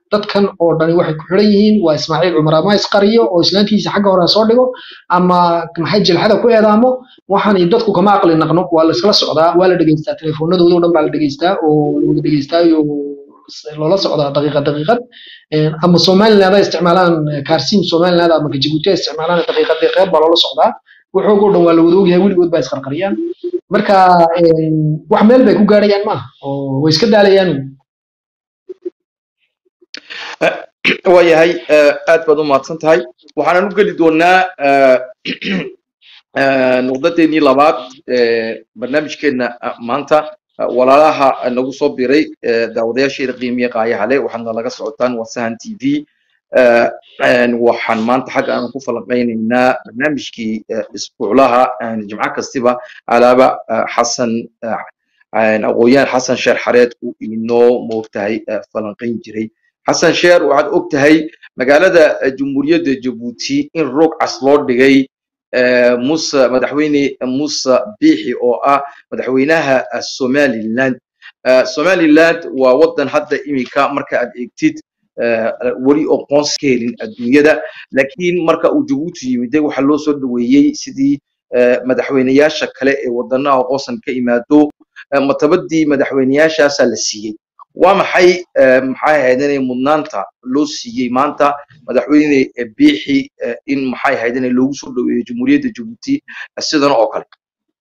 dadkan oo dhani waxay ku xiran yihiin waa Ismaaciil Cumar ama isqariyo oo islaantiisa xagga hore soo dhigo ama maxay jilxada ku eedaamo waxaan dadku kama aqli naqno waa la iskala socdaa waa la dhageystaa telefoonadooda oo dhan baa la dhageystaa oo lagu dhageystaayo loola socdaa daqiiqad ama Soomaaliland ay isticmaalaan kaarsiin Soomaaliland ama Djibouti isticmaalaan daqiiqad baa loola socdaa wuxuu ugu dhan waa la wada ogyahay weligood baa isqarqariyaan marka wax meel bay ku gaarayaan ma oo way iska daalayaan waayahay aad baad u mahadsan tahay waxaan u geli doonaa nuqdadeennii labaad barnaamijkeena maanta walaalaha nagu soo biray daawadayaasheeda qiimiye qaayaha leh waxaadna laga socotaan waa Sahan TV waxaan maanta xagga aan ku falanqeynaynaa barnaamijkii isbuuclaha jimco kastiba alaaba xasan aqooyaan xasan sheer xareed uu inoo moogtahay falanqeyn jiray xasan sheer waxaad ogtahay magaalada jamhuuriyadda Djibouti in roog cas loo dhigay madaxweyne Muuse Biixi oo ah madaxweynaha Somaliland waa wadan hadda imika marka aad eegtid wali oo qoonskeelin adduunyada laakiin marka uu Djibouti yimid waxa loo soo dhaweeyay sidii madaxweynayaasha kale ee wadanaha qoonsan ka imaado matabadii madaxweynayaashaas la siiyay waa maxay haydana mudnaanta loo siiyay maanta madaxweyne Biixi in maxay haydana loogu soo dhaweeyo jamhuuriyadda Djibouti sidan oo kale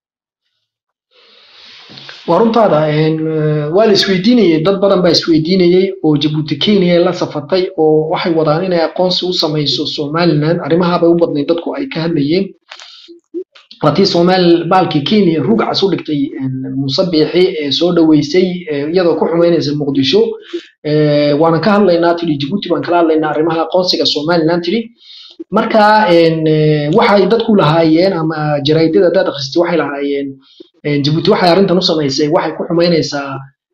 waruntaada waa la isweydiinayay dad badan baa isweydiinayay oo Djibouti Kenya la safatay oo waxay wadaan inay aqoonsi u sameeyso Somaliland arrimaha bay u badnay dadku ay ka hadlayeen watii Soomaali baalkii Kenya ruug cas u dhigtay Muuse Biixi soo dhaweysay iyadoo ku xumeynaysa Muqdisho waana ka hadlaynaa tiri Djibouti baan kala hadlaynaa arrimaha aqoonsiga Somaliland tiri marka waxay dadku lahaayeen ama jaraydada dad akhristi waxay lahaayeen Djibouti waxay arrintan u sameysay waxay ku xumeynaysaa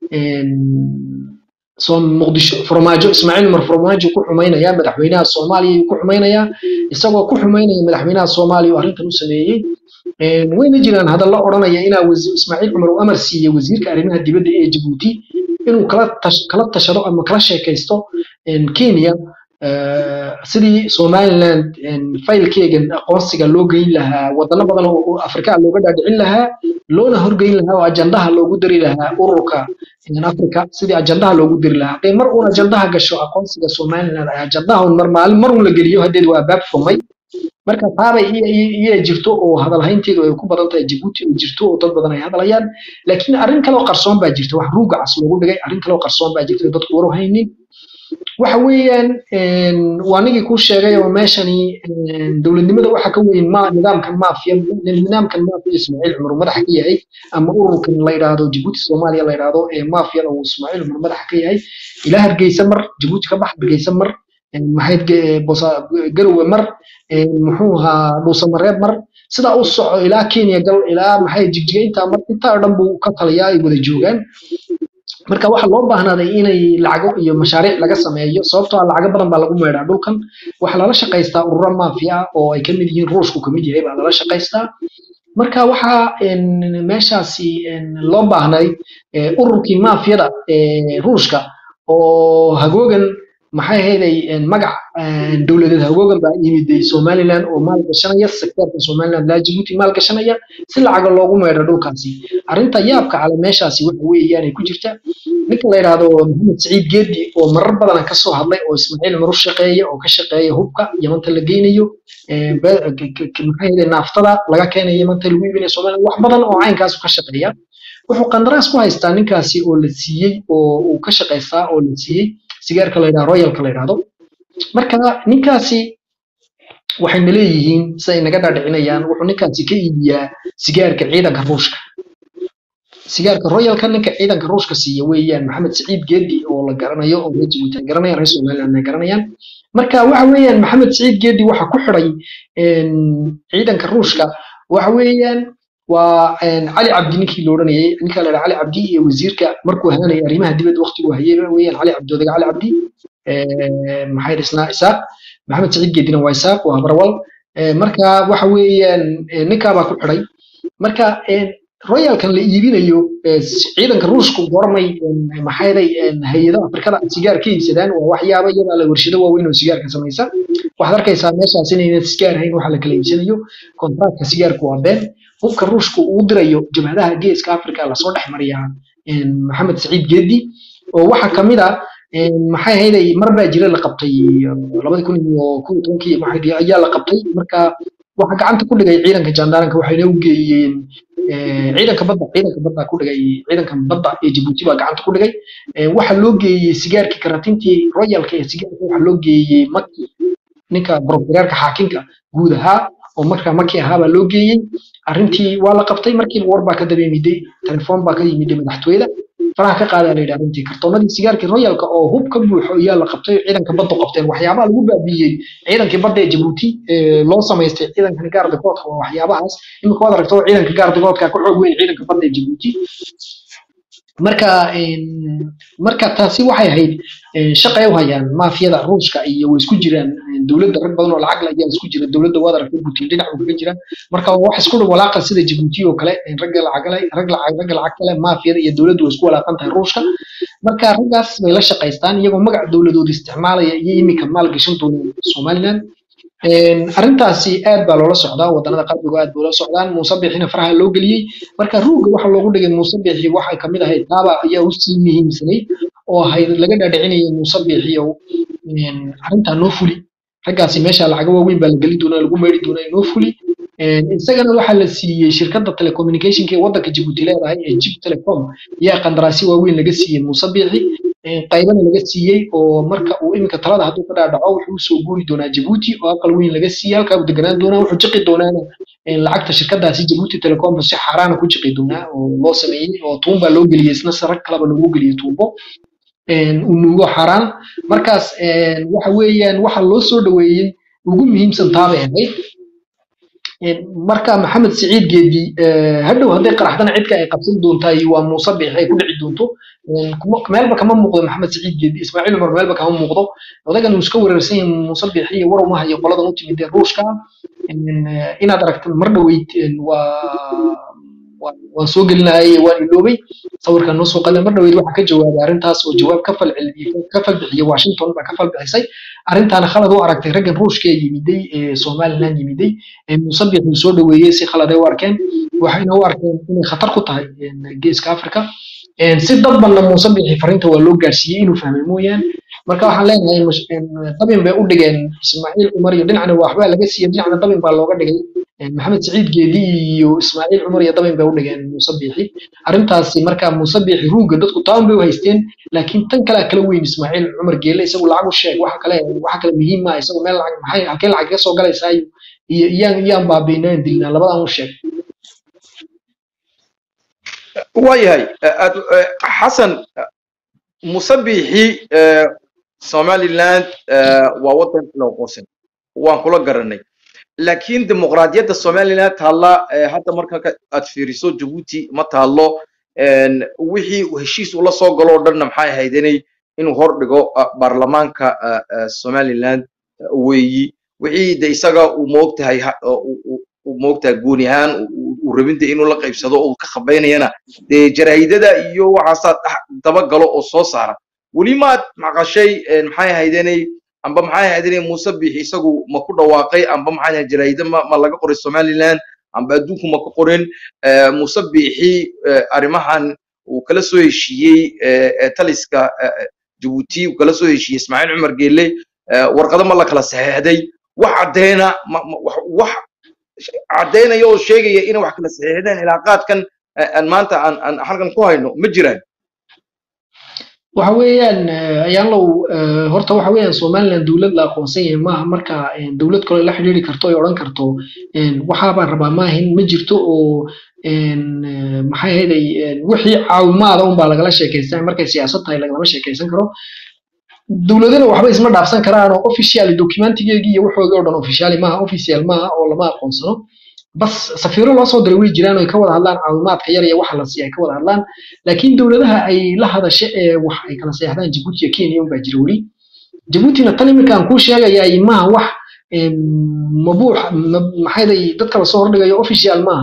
Muqdisho farmaajo Ismaaciil Umar farmaajo ku xumeynaya madaxweynaha Soomaaliya ku xumeynaya isagoo ku xumeynaya madaxweynaha Soomaaliya arrintan u sameeyay wayna jiraan hadallo oranaya inaa Ismaaciil Umar uu amar siiyay wasiirka arrimaha dibadda ee Djibouti inuu kala tashado ama kala sheekaysto Kenya sidii Somaliland faylkeegan aqoonsiga loo geyn lahaa wadano badan oo Afrika looga dhaadhicin lahaa loona horgeyn lahaa oo ajandaha loogu dari lahaa ururka Afrika sidii ajandaha loogu dari lahaa qey mar uu ajandaha gasho aqoonsiga Somaliland ajandaha mar uu la geliyo hadeed waa baab fumay marka taabay iyo jirto oo hadal haynteedu ay ku badan tahay Djibouti oo jirto oo dad badan ay hadlayaan laakiin arrin kale oo qarsoon baa jirta wax ruuga cas loogu dhigay arrin kale oo qarsoon baa jirta dadku waro haynin waxa weeyaan waanigi ku sheegay oo meeshani dawladnimada waxa ka weyn ma nidaamkan maafiya Ismaaciil Umar madax ka yahay ama ururkan la yiraahdo Djibouti Soomaaliya la yiraahdo ee maafiya oo Ismaaciil Umar madax ka yahay ila Hargeysa mar Djibouti ka bax Hargeysa mar maxayd garowe mar muxuu ahaa dhuusamareeb mar sida uu soco ilaa Kenya gal ilaa maxay jigjigaynta mar inta dhan buu ka taliyaa ay wada joogan marka waxa loo baahnaaday inay lacago iyo mashaariic laga sameeyo sababtoo ah lacago badan baa lagu meeraa dhulkan waxa lala shaqeystaa ururo maafiya oo ay kamid yihiin Ruushku kamid yahay baa lala shaqeystaa marka waxa meeshaasi loo baahnay ururkii maafiyada Ruushka oo hagoogan maxay heeday magac dawladeed hagoogan baa yimiday Somaliland oo maal gashanaya sektorka Somaliland la Djibouti maal gashanaya si lacag loogu meedho dhulkaasi arinta yaabka cala meeshaasi waxa weeyaan ay ku jirta ninka la yiraahdo Maxamed Saciid Geedi oo marar badan ka soo hadlay oo Ismaaciil Umar shaqeeyo oo ka shaqeeya hubka Yamanta la geynayo maxay heeday naaftada laga keenayo Yamanta lagu iibinayo Somaliland wax badan oo caynkaas ka shaqeeya wuxuu qandaraas ku haystaa ninkaasi oo la siiyay oo uu ka shaqeystaa oo la siiyay sigaarka la yiraahdo royalka la yiraahdo marka ninkaasi waxay leeyihiin say naga dhaadhicinayaan wuxuu ninkaasi ka iibiyaa sigaarka ciidanka Ruushka sigaarka royalka ninka ciidanka Ruushka siiya weeyaan Maxamed Saciid Geedi oo la garanayo oo Djibouti garanayaan reer Somaliland garanayaan marka waxa weeyaan Maxamed Saciid Geedi waxa ku xiray ciidanka Ruushka waxa weeyaan waa Ali Cabdi ninkii loo oranayay ninka la Ali Cabdi iyo wasiirka markuu haanay arrimaha dibadda waqtigu hayay weeyaan Ali Cabdi odaga Ali Cabdi maxay dhisnaa Isaaq Maxamed Saciid Geedina waa Isaaq waa Barwal marka waxa weeyaan ninka baa ku xiray marka royal kan la iibinayo ciidanka ruushku gormay maxayday hay'adaha Afrikada sigaarka iibsadaan waa waxyaabo iyada la warshado waaweyn oo sigaarka samaysan waxaad arkaysaa meeshaas inay sigaar hayn waxa la kala iibsanayo kontraktka sigaarku waa been hubka ruushku uu dirayo jabhadaha geeska Afrika la soo dhaxmariyaa Maxamed Saciid Geedi oo waxa kamid ah maxay hayday marba jira la qabtay 2011 maxay ayaa la qabtay marka waxa gacanta ku dhigay ciidanka jandaranka waxayna u geeyeen ciidanka badda ku dhigay ciidanka badda ee Djibouti baa gacanta ku dhigay waxa loo geeyay sigaarkii karatintii royalka ee sigaarka waxa loo geeyay Maki ninka brokerka xaakinka guud ahaa oo marka Maki ahaa baa loo geeyay arrintii waa la qabtay markii war baa ka dabeemiday telefoon baa ka yimid madaxtooyada faraha ka qaaday leeyahay arrintii kartoonadii sigaarkii royalka oo hub ka buuxo ayaa la qabtay ciidanka badda qabteen waxyaabaha lagu baabiyay ciidankii badda ee Djibouti loo sameystay ciidanka gaarda koodka waxyaabahaas imika wada aragto ciidanka gaarda koodka ku xoog weyn ciidanka badda ee Djibouti marka taasi waxay ahayd shaqay u hayaan maafiyada ruushka iyo way isku jiraan dawladda rag badan oo lacag la ayaa isku jira dawladda wada aragtay Djibouti dhinac uga jira marka wax isku walaaqa sida Djibouti oo kale rag lacag kale maafiyada iyo dawladdu way isku walaaqan tahay ruushka marka ragaas way la shaqaystaan iyagoo magac dawladooda isticmaalaya iyo imika maal gashan doonaan Somaliland arrintaasi aad baa loola socdaa wadannada qalbiga aad baa loola socdaan Muuse Bixina faraha loo galiyay marka ruuga waxa loogu dhigay Muuse Bixi waxa kamid ahayd taaba ayaa u sii muhiimsanay oo hay laga dhaadhicinayay Muuse Bixi oo arrinta noo fuli ragaasi meesha lacag waaweyn baa la gali doonaa lagu meeri doonaa noo fuli isagana waxa la siiyay shirkadda telecommunication ee waddanka Djibouti leedahay ee Djibouti Telecom yaa qandaraasi waaweyn laga siiyay Muuse Bixi qaybana laga siiyay oo marka uu imika talada haduu ka dhaadhaco wuxuu soo guuri doonaa Djibouti oo aqal weyn laga siiyay halka uu deganaan doonaa wuxuu jiqi doonaa lacagta shirkadaasi Djibouti Telecom si xaraan ku jiqi doonaa oo loo sameeyay oo tuumba loo geliyay isna sarag kala lagu geliyay tuumbo unugo xaraan markaas waxa weeyaan waxa loo soo dhaweeyay ugu muhiimsan taabay ahayd marka Maxamed Saciid Geedi hadhow haday qaraxdana cidka ay qabsan doontaa waa Muuse Bixi ay ku dhici doonto meelba kama muuqdo Maxamed Saciid Geedi Ismaaciil Umar meelba kama muuqdo odagan uu iska weerarsan yahay Muuse Bixi war uma hayo qoladan u timid ruushka inaad aragto mar dhaweyd waan soo gelinayay waan iloobay sawirka noo soo qalay mar dhaweyd waxa ka jawaabay arrintaas oo jawaab ka falceliyay Washington baa ka falbixisay arrintaana khalad u aragtay raggan ruushka ee yimiday Somaliland yimiday Muuse Bixi soo dhaweeyay si khalad ay u arkeen waxayna u arkeen inay khatar ku tahay geeska Afrika si dad badan Muuse Bixi fariinta waa loo gaarsiiyay inuu fahmay mooyaan marka waxaan leenahay dabin bay u dhigeen Ismaaciil Umar iyo dhinacna waxba laga siiyay dhinacna dabin baa looga dhigay Maxamed Saciid Geedi iyo Ismaaciil Umar iyo dabin bay u dhigeen Muuse Bixi arrintaasi marka Muuse Bixi ruuga dadku taan bay u haysteen laakiin tan kale weyn Ismaaciil Umar Geele isagu lacag u sheeg waxa kale muhiim ah isagu meel lacag maxay halkee lacag ka soo galaysaa iyo iyaan baabiinaan dilna labadan u sheeg waayahay xasan Muuse Bixi Somaliland waa wadan loo qosan waan kula garanay laakiin dimuqraadiyadda Somaliland taala hadda marka aad fiiriso Djibouti ma taalo wixii heshiis ula soo galo dhanna maxay ahaydeenay inuu hor dhigo baarlamaanka Somaliland weeyi wixii isaga uu moogtahay gooni ahaan uu rabinta inuu la qaybsado oo ka qabaynayana jaraa'idada iyo waxaas daba galo oo soo saara wali ma maqashay maxay ahaydeenay amba maxay ahaydeenay Muuse Bixi isagu ma ku dhawaaqay amba maxay jaraa'idada ma laga qoray Somaliland amba adduunku ma ka qorin Muuse Bixi arimahan uu kala soo heshiiyay taliska Djibouti uu kala soo heshiiyay Ismaaciil Umar Geele warqado ma la kala saxeexday wax cadeynayo oo sheegaya in wax kala saxeexdeen ilaaqaadkan aan maanta aan halkan ku hayno ma jiraan waxa weeyaan ayaan loo horta waxa weeyaan Somaliland dawlad la aqoonsan yahay maaha marka dawlad kale la xiriiri karto ay oran karto waxa baan rabaa maahin ma jirto oo maxay ahayd wixii caawimaad oo baa lagala sheekaysan markay siyaasad tahay lagama sheekaysan karo dawladana waxba isma dhaafsan karaan oo official documentigeedii iyo waxooga oo dhan official maaha oo lama aqoonsano bas safiiro loo soo diray way jiraan oo ka wada hadlaan caawimaadka yar iyo waxa la siiyay ka wada hadlaan laakiin dawladaha ay la hadashay wax ay kala seexdaan Djibouti iyo Kenya baa jira wali Djibouti na tan imika aan ku sheegayay maaha wax mabuux maxay dadka la soo hordhigayo official maaha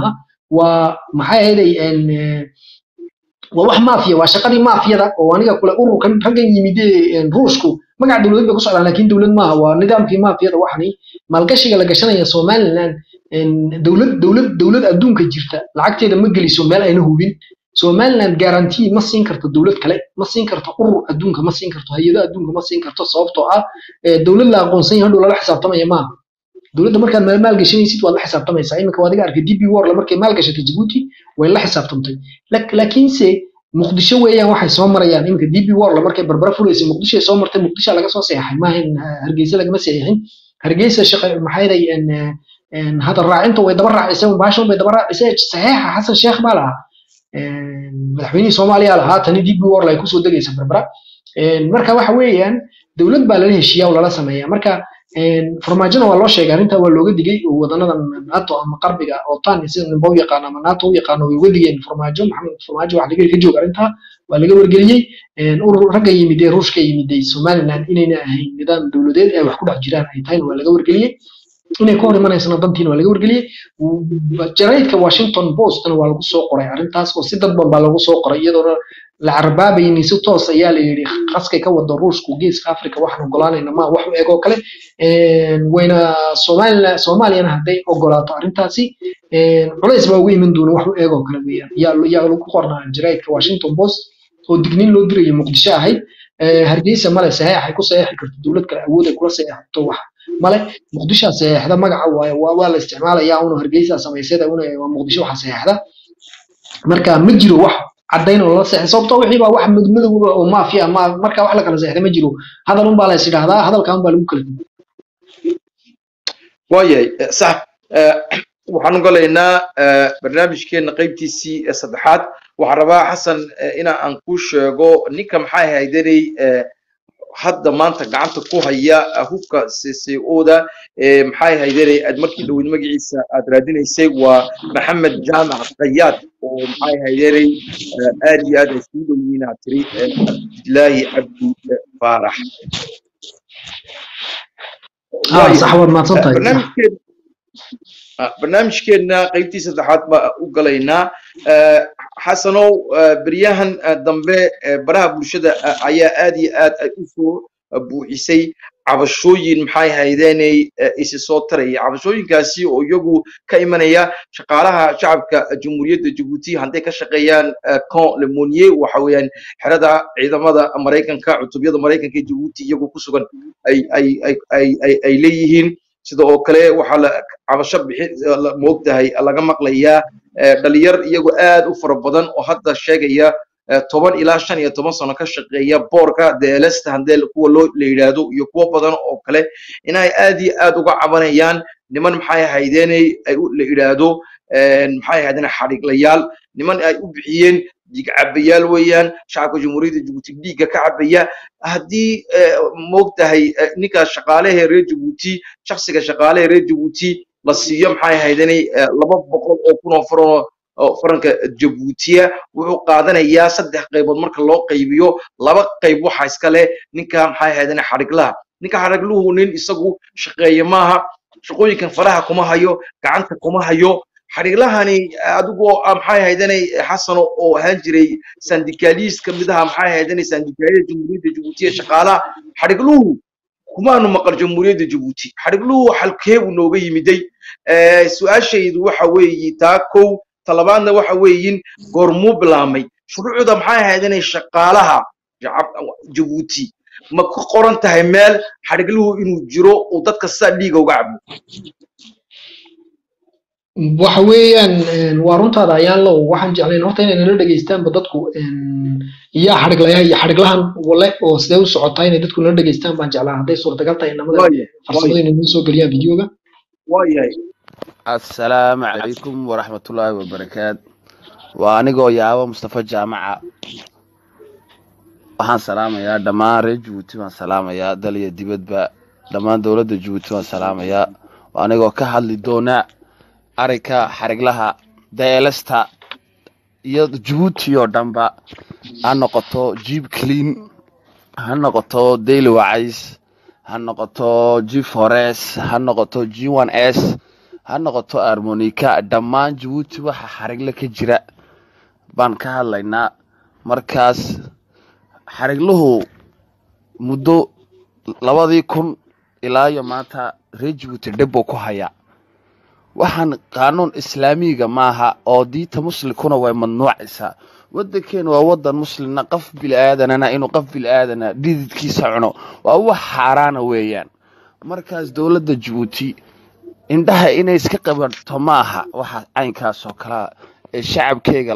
ومحاي هذي إن وواح مافيا وشقدي مافيا ذا وانيقا كل أورو كان حاجة يمدي روشكو ما قاعد دولة بيقص على لكن دولة ما هو نظام في مافيا ذا وحني مالكش على قشنا يا سومال لأن دولة أدون كجيرتا العكس إذا مجلي سومال أينه هو بين سومال لأن جارانتي ما سينكرت الدولة كلا ما سينكرت أورو أدون كما سينكرت هي ذا أدون كما سينكرت صوبته دولة لا قنصين هندو لا حساب طمع ما دولة مركز مال قشني سيت ولا حساب طمع سعيد مكوادي عارف دي بي وور لمركز مال قشة جيبوتي ولا حساب طمع لكن سي مقدشة ويا واحد سومر يعني يمكن دي بي وور لمركز بربرة فلوس مقدشة سومر تم مقدشة على قصة سياحة ما هن هرجيسة لك مسيحين هرجيسة شق محايدة إن هذا الراعي أنت ويدبر يسوي باشون بيدبر يسوي صحيح حسن شيخ بالها مدحويني سوماليا لها تاني دي بي وور لا يكون دقيقة بربرة مركز واحد ويا دولة بالله هشيا ولا لا سمايا مركز فرماجنا والله شيء قال أنت والله قد جي وضنا ناتو أما قربك أو طاني يصير نبوي قانا من ناتو يقانو وقد جي فرماجنا محمد فرماجنا واحد جي كجو قال أنت ولا جور جي نور رجع يمدي روش كي يمدي سومال لأن إننا هي نظام دولة أو حكومة جيران هي تاين ولا جور جي إنه كون ما نسنا ضمتين ولا جور جي وجريت كواشنطن بوست أنا ولا قصة قرية أنت وسيد ضمن ولا قصة قرية دور العرباب يني ستة سيال يري خاص كي كود الروس كوجيس أفريقيا واحد وقلنا إنما واحد إيجو كله وين سوماليا أنا هدي أقولات أرنتاسي رئيس بوي من دون واحد إيجو كله يا لو قرنا جريت واشنطن بوست ودقنين لو دري مقدشة هاي هرجيسة ماله سياح هيكون سياح كرت الدولة كعودة كل سياح توح ماله مقدشة سياح هذا مجا ولا استعمال يا أنه هرجيسة سميسة أنه مقدشة واحد سياح هذا مركا مجرو واحد عدين ولا سياح صوبته وحيبا واحد مدمر وما فيها ما مركا واحد لك سياح مجرو هذا لون بالا يصير هذا الكلام بالمكلف وايي صح waxaan u galaynaa barnaamijkeena qaybtiisii saddexaad waxaan rabaa xasan ina aan ku sheego ninka maxay haydanay hadda maanta gacanta ku haya hubka CCO-da maxay haydanay aad markii dhaweyd magaciisa aad raadinaysay waa Maxamed Jaamac Qayaad oo maxay haydanay aad iyo aad isku dhaweyna tiri Abdullaahi Abdi Faarax صح ما تصدق barnaamijkeena qaybtii saddexaad baa u galaynaa xasanow baryahan dambe baraha bulshada ayaa aad iyo aad ay u soo buuxisay cabashooyin maxay haydeenay isi soo taraya cabashooyinkaasi oo iyagu ka imanaya shaqaalaha shacabka jamhuuriyadda Djibouti hadday ka shaqeeyaan Camp Lemonnier waxa weeyaan xerada ciidamada Mareykanka cutubyada Mareykanka ee Djibouti iyagu ku sugan ay leeyihiin sidoo kale waxa la cabasho bixin moogtahay laga maqlayaa dhalinyar iyagu aad u fara badan oo hadda sheegaya 10 ilaa 15 sano ka shaqeeya boorka DLS handel kuwa loo leeyaado iyo kuwa badan oo kale inay aad iyo aad uga cabanayaan niman maxay haydeenay ay u leeyaado maxay haydeen xariiqlayaal niman ay u bixiyeen dig cabayaal weeyaan shacabka jamhuuriyadda Djibouti dhiiga ka cabaya haddii moogtahay ninka shaqaalaha reer Djibouti shakhsiga shaqaalaha reer Djibouti la siiyo maxay haydanay 200,000 oo faranka Djibouti wuxuu qaadanayaa 3 qaybood marka loo qaybiyo 2 qayb waxa iska leh ninka maxay haydanay xariiqlaha ninka xariiqluhu nin isagu shaqeeyo maaha shaqooyinkan faraha kuma hayo gacanta kuma hayo xariiqlahani adigoo maxay haydanay xasan oo ahaan jiray sandikaalist kamidaha maxay haydanay sandikaalada jamhuuriyadda Djibouti shaqaalaha xariiqluhu kumaanu maqal jamhuuriyadda Djibouti xariiqluhu halkee uu nooga yimiday su'aashaydu waxa weeye taa kow talabaadna waxa weeyin goormuu bilaamay shuruucda maxay haydanay shaqaalaha Djibouti ma ku qoran tahay meel xariiqluhu inuu jiro oo dadka saa dhiiga uga cabo waxa weeyaan waa runtaada ayaan loo waxaan jeclayn horta inay nala dhageystaan dadku iyo xariiqlahan wale oo sidee u socotay inay dadku nala dhageystaan baan jeclaa haday suurtagal tahay inamada farsamada inay soo galiyaan videoga waayahay assalaamu calaykum waraxmatullaahi wabarakaatu waa anigoo yaabo Mustafa Jaamaca waxaan salaamayaa dhammaan reer Djibouti waan salaamayaa dal iyo dibadba dhammaan dawladda Djibouti waan salaamayaa waa anigoo ka hadli doona arika xariiqlaha DLS-ta iyo Djibouti oo dhanba ha noqoto Jeep Clean ha noqoto Daily Wise ha noqoto G4S ha noqoto G1S ha noqoto armonika dhammaan Djibouti waxa xarigle ka jira baan ka hadlaynaa markaas xarigluhu muddo 2000 ilaa iyo maanta reer Djibouti dhib ku haya waxaan qaanuun islaamiga maaha oo diinta muslimkuna way mamnuucaysaa waddankeenu waa waddan muslimna qof bil aadanana inuu qof bil aadana dhididkiisa cuno waa wax xaaraan weeyaan markaas dawladda Djibouti indhaha inay iska qabato maaha waxa caynkaas oo kala ee shacabkeega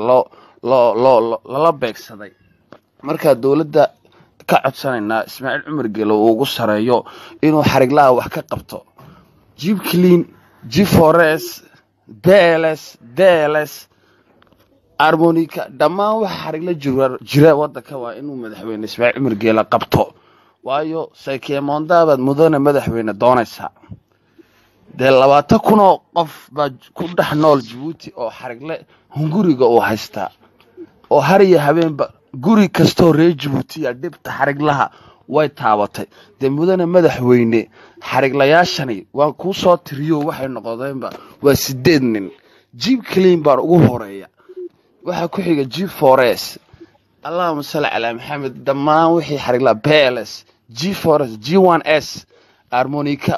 la beegsaday marka dawladda ka codsanayna Ismaaciil Cumar Geelo uu ugu sareeyo inuu xariglaha wax ka qabto Jib Clean G4S BLS DLS Armonika dhammaan wax xarigla jira waddanka waa inuu madaxweyne Ismaaciil Cumar Geelo qabto waayo Sekemonda baad mudane madaxweyne doonaysa de 20,000 qof baa ku dhex nool Djibouti oo xarigle hunguriga oo haysta oo hariya habeenba guri kasto reer Djibouti dhibta xariglaha way taabatay de mudane madaxweyne xariglayaashani waa ku soo tiriyo waxay noqdeenba waa 8 nin Jib Clean bar ugu horeeya waxa ku xiga G4S Allahumma salli ala Muhammad dhammaan wixii xarigla BLS G4S G1S Armonika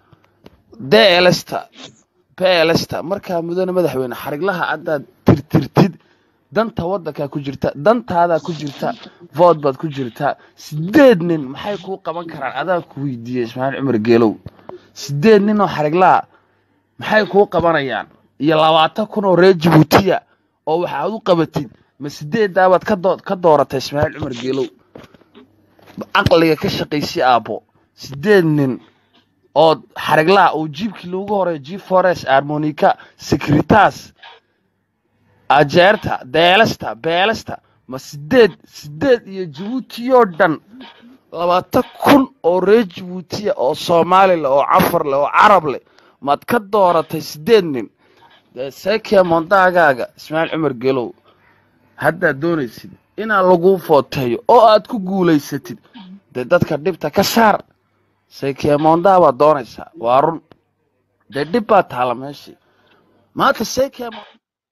DLSta PLSta marka mudane madaxweyne xariglaha aad tirtirtid danta waddanka ku jirta dantaada ku jirta vote baad ku jirta 8 nin maxay ku qaban karaan adaa ku weydiiyay Ismaaciil Cumar Geelow 8 nin oo xariglaha maxay ku qabanayaan iyo 20,000 oo reer Djibouti oo waxa uu qabatid ma 8 daabad ka dooratay Ismaaciil Cumar Geelow aqliga ka shaqeysay aabo 8 nin oo xariglaha oo jibkii loogu horeeyay G4S Armonika Securitas ajeerta deelasta beelasta ma 8 iyo Djibouti oo dhan 20,000 oo reer Djibouti oo Soomaali leh oo Afar leh oo Arab leh maad ka dooratay 8 nin Sekemondaagaaga Ismaaciil Cumar Geelow hadda doonaysid ina lagu footeeyo oo aad ku guuleysatid dadka dhibta ka saar Sekemonda waa doonaysa waa run dhib baa taala meeshii maanta Sekemonda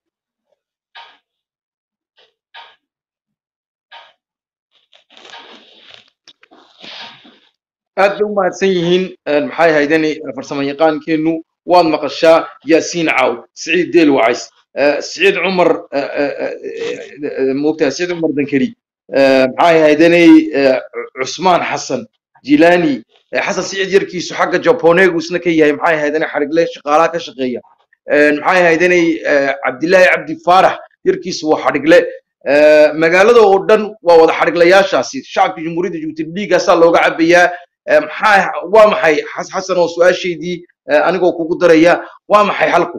aad u mahadsan yihiin maxay haydani farsamayaqaankeenu waad maqashaa Yaasiin Caaw Saciid Deel Wacays Saciid Cumar moogtaa Saciid Cumar Dankari maxay haydani Cusmaan Xasan Jilani Xasan Saciid yarkiisu xagga Japoneegu isna ka yahay maxay haydani xarigle shaqaalaha ka shaqeeya maxay haydani Cabdilaahi Cabdi Faarax yarkiisu waa xarigle magaalada oo dhan waa wada xariglayaashaasi shacabka Jamhuuriyadda Djibouti dhiigaasaa looga cabayaa waa maxay xasan oo su'aashaydii anigoo kugu daraya waa maxay halku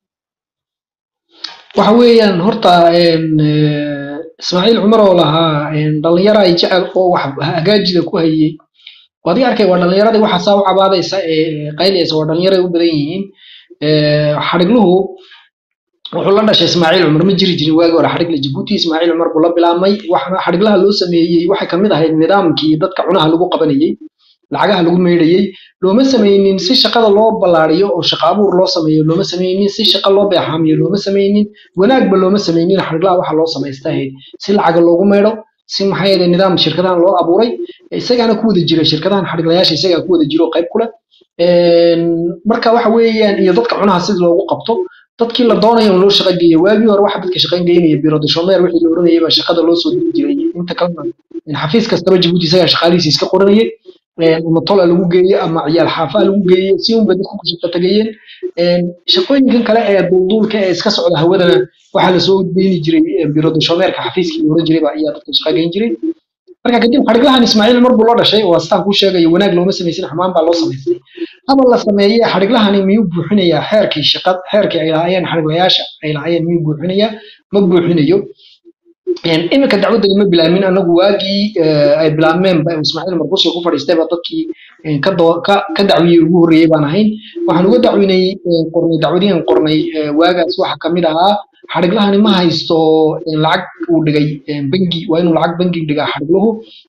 waxa weeyaan horta Ismaaciil Cumar oo lahaa dhalinyaro ay jecel oo wax hagaajida ku hayay wadi arkay waa dhalinyaradii waxa saaw cabaadaysa qayleysa waa dhalinyaro u badan yihiin xarigluhu wuxuu la dhashay Ismaaciil Cumar ma jiri jirin waagi hore xarigla Djibouti Ismaaciil Cumar buu la bilaabmay waxa xariglaha loo sameeyay waxa kamid ahayd nidaamkii dadka cunaha lagu qabanayay lacagaha lagu meedhayay looma sameeynin si shaqada loo balaariyo oo shaqo abuur loo sameeyo looma sameeynin si shaqo loo beexaamiyo looma sameeynin wanaagba looma sameeynin xariglaha waxa loo sameystaa si lacag loogu meedho si maxay nidaam shirkadahan loo abuuray isagana ku wada jiray shirkadahan xariglayaasha isaga ku wada jiro qayb kule marka waxa weeyaan iyo dadka cunaha sida loogu qabto dadkii la doonayo loo shaqo geeyay waagi hore waxa dadka shaqo geeyay biro de shomeer wixii la oranayay ba shaqada loo soo diri jiray inta kalena in xafiis kasta Djibouti isaga shaqaalihiisa iska qoranayay ama tola lagu geeyay ama ciyaal xaafa lagu geeyay si uu badku ku shaqo tagayeen shaqooyinkan kale ee duulka ee iska socda hawadana waxa la soo deeyni jiray biro de shomeerka xafiiskii la oran jiray ba ayaa dadka shaqo geyn jiray marka kadib xariglahan Ismaaciil Cumar buu loo dhashay oo astaan ku sheegay wanaag looma sameeyay xamaan baa loo sameeyay ama la sameeyay xariglahani miyuu buuxinaya xeerkii ay lahaayeen xariglayaasha ay lahaayeen miyuu buuxinaya ma buuxinayo imika dacwadda ma bilaamin anagu waagi ay bilaameen ba Ismaaciil Cumar ku fadhiistay ba dadkii ka dacwiyay ugu horeeyay baan ahayn waxaan uga dacwinay qornay dacwadiin qornay waagaas waxa kamid ahaa xadhiglahani ma haysto lacag uu dhigay bangi waa inuu lacag bangi dhigaa xadhigluhu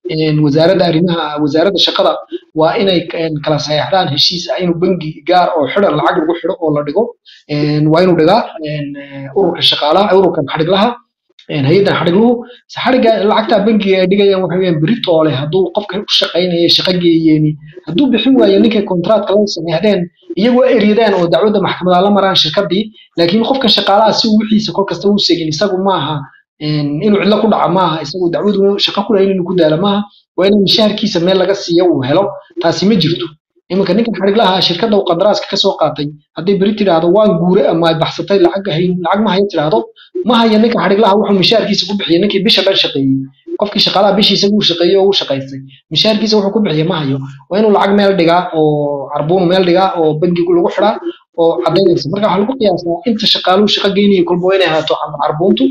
wasaaradda shaqada waa inay kala saxeexdaan heshiis ah inuu bangi gaar oo xidhan lacag lagu xidho oo la dhigo waa inuu dhigaa ururka shaqaalaha ururkan xadhiglaha hay'adan xadhigluhu xadhiga lacagta bangiga ay dhigayaan waxa weeyaan berito oo leh hadduu qofka u shaqaynaya shaqo geeyeen hadduu bixin waayo ninkay kontraatka la sameeyeen iyagoo eryadaan oo dacwadda maxkamada la maraan shirkadii laakiin qofka shaqaalaha si uu wixiisa kol kasta uu seegin isagu maaha inuu cidla ku dhaca maaha isagu dacwadu shaqo ku leeyahay inuu ku daala maaha waa inuu mishaarkiisa meel laga siiyo uu helo taasi ma jirto iminka ninkan xadhiglaha shirkadda uu qadaraaska ka soo qaatay haddii beri tiraahdo waan guure ama ay baxsatay lacag ma hayo tiraahdo ma haya ninka xadhiglaha wuxuu mishaarkiisa ku bixiyay ninkii bisha dhan shaqeeyay qofkii shaqaalaha bishiisa uu shaqeeyay oo uu shaqaystay mishaarkiisa wuxuu ku bixiyay ma hayo waa inuu lacag meel dhigaa oo carbuun meel dhigaa oo bangigu lagu xiraa oo cadaynaysa marka waxa lagu qiyaasaa inta shaqaaluhu shaqo geynaya kulba inay ahaato carbuuntu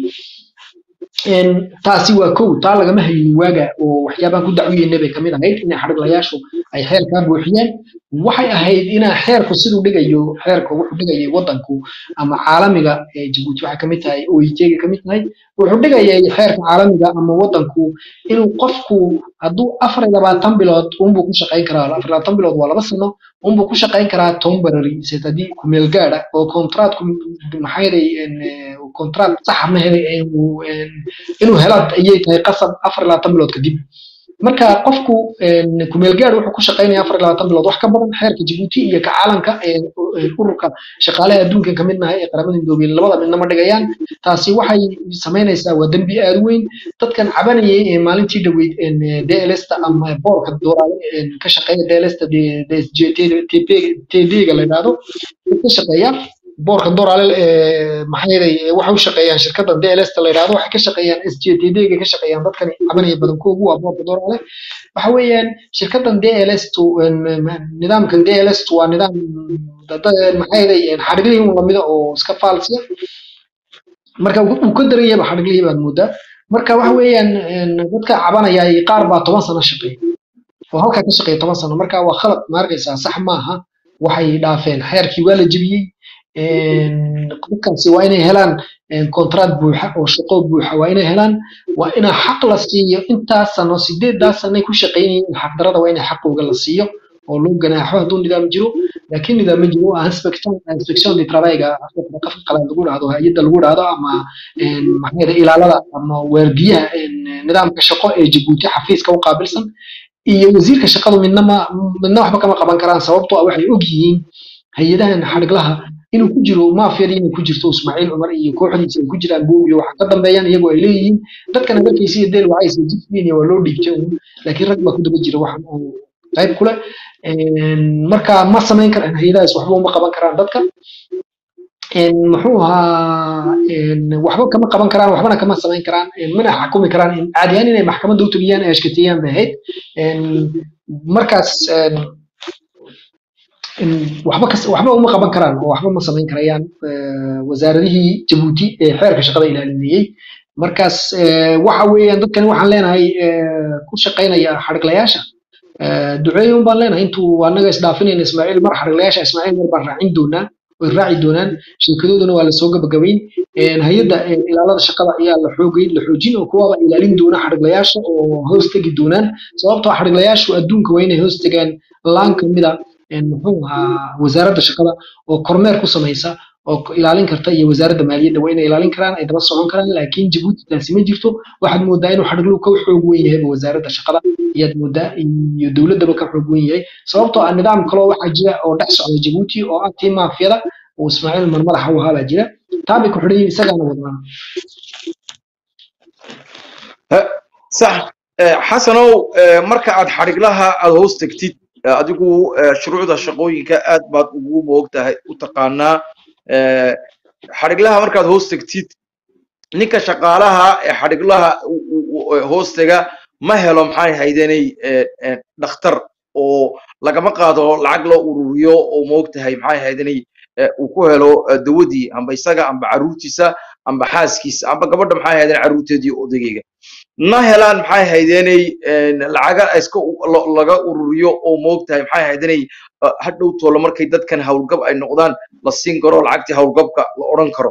taasi waa kow taa lagama hayin waaga oo waxyaabahan ku dacwiyeyna bay kamid ahayd inay xadhiglayaashu ay xeerkaa buuxiyaan waxay ahayd inaa xeerku siduu dhigayo xeerku wuxuu dhigayay wadanku ama caalamiga Djibouti waxay kamid tahay OIT-ga kamid tahay wuxuu dhigayay xeerka caalamiga ama wadanku inuu qofku hadduu 24 bilood unbuu ku shaqayn karaa 24 bilood waa 2 sano unbuu ku shaqayn karaa temporary setadii ku meel gaar ah oo contract maxay contract sax ma helay inuu helo ayay tahay qasab 24 bilood kadib marka qofku ku meel gaar wuxuu ku shaqaynayaa 24 bilood wax ka badan xeerka Djibouti iyo ka caalamka ururka shaqaalaha adduunka kamid nahay ee qaramada midoobay labada midna ma dhigayaan taasi waxay sameynaysaa waa dambi aad weyn dadkan cabanayay ee maalintii dhaweyd DLS-ta ama boorka dooraale ka shaqeeya DLS-ta DSJTP-ga la yiraahdo ka shaqeeya boorka dooraale maxay waxa uu shaqeeyaan shirkadda DLS-ta la yiraahdo waxay ka shaqeeyaan SJTP-ga ka shaqeeyaan dadkan cabanaya badankoodu waa boorka dooraale waxa weeyaan shirkaddan DLS-tu nidaamkan DLS-tu waa nidaam dad maxay xadhiglihii lamida oo iska faalsiya marka uu ka daran yahay xadhiglihii baad moodaa marka waxa weeyaan dadka cabanaya qaar baa 10 sano shaqeeyay oo halka ka shaqeeyay 10 sano marka waa khalad ma arkaysaa sax maaha waxay dhaafeen xeerkii waa la jabiyay dadkaasi waa inay helaan contract buuxa oo shaqo buuxa waa inay helaan waa in xaq la siiyo intaas sano 8 sano ku shaqeynayeen xaq darada waa in xaqooga la siiyo oo loo ganaaxo hadduu nidaam jiro laakiin nidaam ma jiro inspection de travail-ga qofka qalad lagu dhahdo hay'adda lagu dhahdo ama maxay ilaalada ama waardiyaha nidaamka shaqo ee Djibouti xafiiska u qaabilsan iyo wasiirka shaqadu midna waxba kama qaban karaan sababtoo ah waxay og yihiin hay'adahan xadhiglaha inuu ku jiro maafiyada inuu ku jirto Ismaaciil Umar iyo kooxdiisa ay ku jiraan buugiyo waxa ka dambeeyaan iyagoo ay leeyihiin dadkan markaysi deel waxay soo jifiyeen waa loo dhigtay laakiin rag baa ku daba jira waxan oo qayb kule marka ma sameyn karaan hay'adahaas waxba uma qaban karaan dadka muxuu ahaa waxba kama qaban karaan waxbana kama sameyn karaan mana xukumi karaan caadiyan inay maxkamadda u tagiyaan ay ashkateeyaan bahayd markaas waxba uma qaban karaan oo waxba ma sameyn karayaan wasaaradihii Djibouti ee xeerka shaqada ilaalinayay markaas waxa weeyaan dadkan waxaan leenahay ku shaqeynaya xadhiglayaasha duceeyo baan leenahay intuu anaga isdhaafinayna Ismaaciil Umar xadhiglayaasha Ismaaciil Umar baan raacin doonaa way raaci doonaan shirkadooduna waa la soo gabagabeyn hay'adda ilaalada shaqada ayaa la xoojin oo kuwa ilaalin doona xadhiglayaasha oo hoos tagi doonaan sababtoo ah xadhiglayaashu adduunka waa inay hoos tagaan laan kamida muxuu ahaa wasaaradda shaqada oo kormeer ku samaysa oo ilaalin karta iyo wasaaradda maaliyadda waa inay ilaalin karaan ay daba socon karaan laakiin Djibouti taasi ma jirto waxaad moodaa inuu xadhigluhu ka xoog weyn yahay wasaaradda shaqada iyaad moodaa iyo dawladda ka xoog weyn yahay sababtoo ah nidaam kale waxa jira oo dhex socda Djibouti oo ah tii maafiyada oo Ismaaciil Umar madaxa u ahaa jira taabi ku xidhay isagana wadnaa صح xasanow marka aad xadhiglaha aad hoos tagtid adigu shuruucda shaqooyinka aad baad ugu moogtahay u taqaanaa xadhiglaha markaad hoos tagtid ninka shaqaalaha ee xadhiglaha hoos taga ma helo maxay haydanay dhakhtar oo lagama qaado lacag loo ururiyo oo moogtahay maxay haydanay uu ku helo dawadii amba isaga amba caruurtiisa amba xaaskiisa amba gabadha maxay haydan caruurteedii odagayga ma helaan maxay haydanay lacaga iska laga ururiyo oo moogtahay maxay haydanay hadhow toolo markay dadkan hawlgab ay noqdaan la siin karo lacagtii hawlgabka la oran karo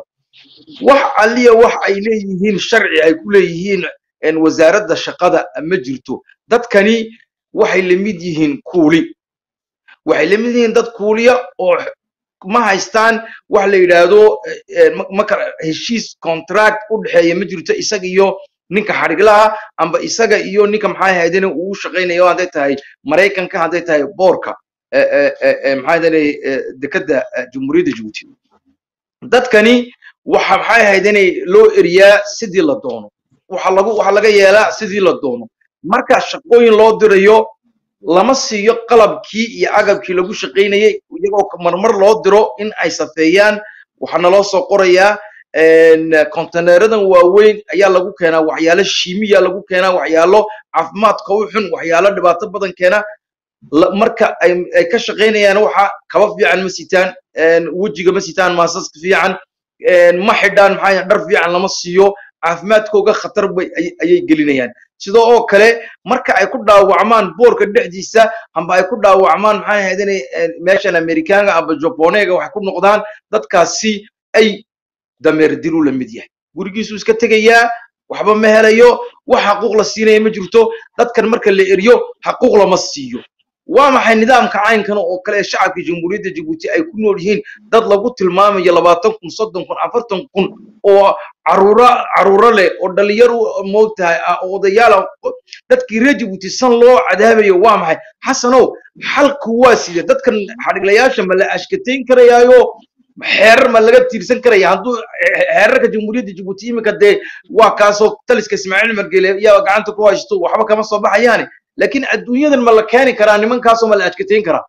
wax aliya wax ay leeyihiin sharci ay ku leeyihiin wasaaradda shaqada ma jirto dadkani waxay la mid yihiin kuuli waxay la mid yihiin dad kuuliya oo ma haystaan wax la yiraahdo marka heshiis contract u dhaxeeya ma jirto isaga iyo ninka xariglaha amba isaga iyo ninka maxay ahaydeen uu shaqeynayo haday tahay Mareykanka haday tahay boorka maxay ahaydeen dekada Jamhuuriyadda Djibouti dadkani waxa maxay ahaydeen loo eriyaa sidii la doono waxa laga yeelaa sidii la doono marka shaqooyin loo dirayo lama siiyo qalabkii iyo agabkii lagu shaqeynayay iyagoo marmar loo diro in ay safeeyaan waxana loo soo qorayaa containeradan waaweyn ayaa lagu keenaa waxyaalo shiimiya lagu keenaa waxyaalo caafimaadka u xun waxyaalo dhibaato badan keena marka ay ka shaqeynayaan waxa kaba fiican ma sitaan wajiga ma sitaan maasaska fiican ma xidhaan maxay dhar fiican lama siiyo caafimaadkooga khatar ayay gelinayaan sidoo oo kale marka ay ku dhaawacmaan boorka dhexdiisa amba ay ku dhaawacmaan maxay ahaydeen meeshan Amerikaanka amba Japoneega wax ku noqdaan dadkaasi ay dameer dilu la mid yahay gurigiisu iska tagayaa waxba ma helayo wax xaquuq la siinay ma jirto dadkan marka la eriyo xaquuq lama siiyo waa maxay nidaamka caynkan oo kale shacabka Jamhuuriyadda Djibouti ay ku nool yihiin dad lagu tilmaamayo 20 kun 30 kun 40 kun oo caruura leh oo dhalinyaro moogtahay odayaal dadkii reer Djibouti san loo cadaabayo waa maxay xasanow xalku waa sidee dadkan xariglayaasha ma la ashkateyn karayaayo xeerar ma laga tiirsan karaya hadduu xeerarka Jamhuuriyadda Djibouti imika dee waa kaasoo taliska Ismaaciil Margeele yaa gacanta ku haysto waxba kama soo baxayaan laakiin adduunyadan ma la keeni karaa nimankaasoo ma la ashkateyn karaa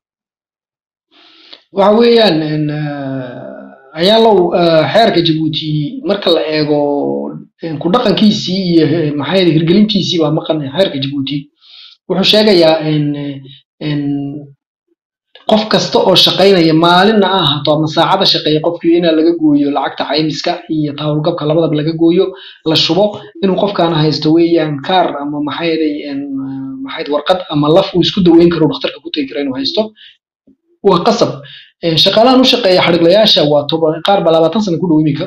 waxa weeyaan ayaalow xeerka Djibouti marka la eego ku dhaqankiisii iyo maxay hirgelintiisii baa maqan xeerka Djibouti wuxuu sheegayaa in qof kasta oo shaqeynaya maalinna ahaato ama saacada shaqeeya qofkii in laga gooyo lacagta caymiska iyo tawlgabka labadaba laga gooyo la shubo inuu qofkaan haysto weeyaan kaar ama maxay warqad ama laf uu isku daweyn karo dhakhtarka ku tagi karo inuu haysto waa qasab shaqaalahan u shaqeeya xariglayaasha waa qaar ba 20 sano ku dhow imika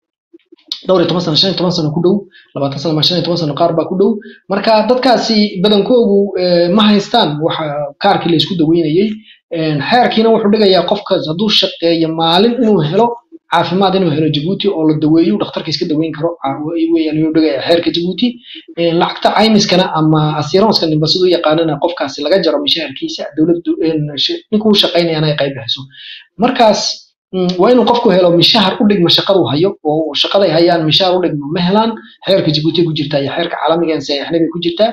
dhowr 10 sano 15 sano ku dhow 20 sano 15 sano qaar ba ku dhow marka dadkaasi badankoodu ma haystaan waxa kaarkii la isku daweynayay xeerkiina wuxuu dhigayaa qofka hadduu shaqeeyo maalin inuu helo caafimaad inuu helo Djibouti oo la daweeyo dhakhtarka iska daweyn karo weeyaan inuu dhigayaa xeerka Djibouti lacagta caymiskana ama assurance-ka ninba sidoo yaqaanana qofkaasi laga jaro mishaarkiisa dawladdu ninkuu shaqeynayana ay qayb hayso markaas waa inuu qofku helo mishaar u dhigma shaqada uu hayo oo shaqada ay hayaan mishaar u dhigma ma helaan xeerka Djibouti ku jirta iyo xeerka caalamiga ee saxiixnimada ku jirta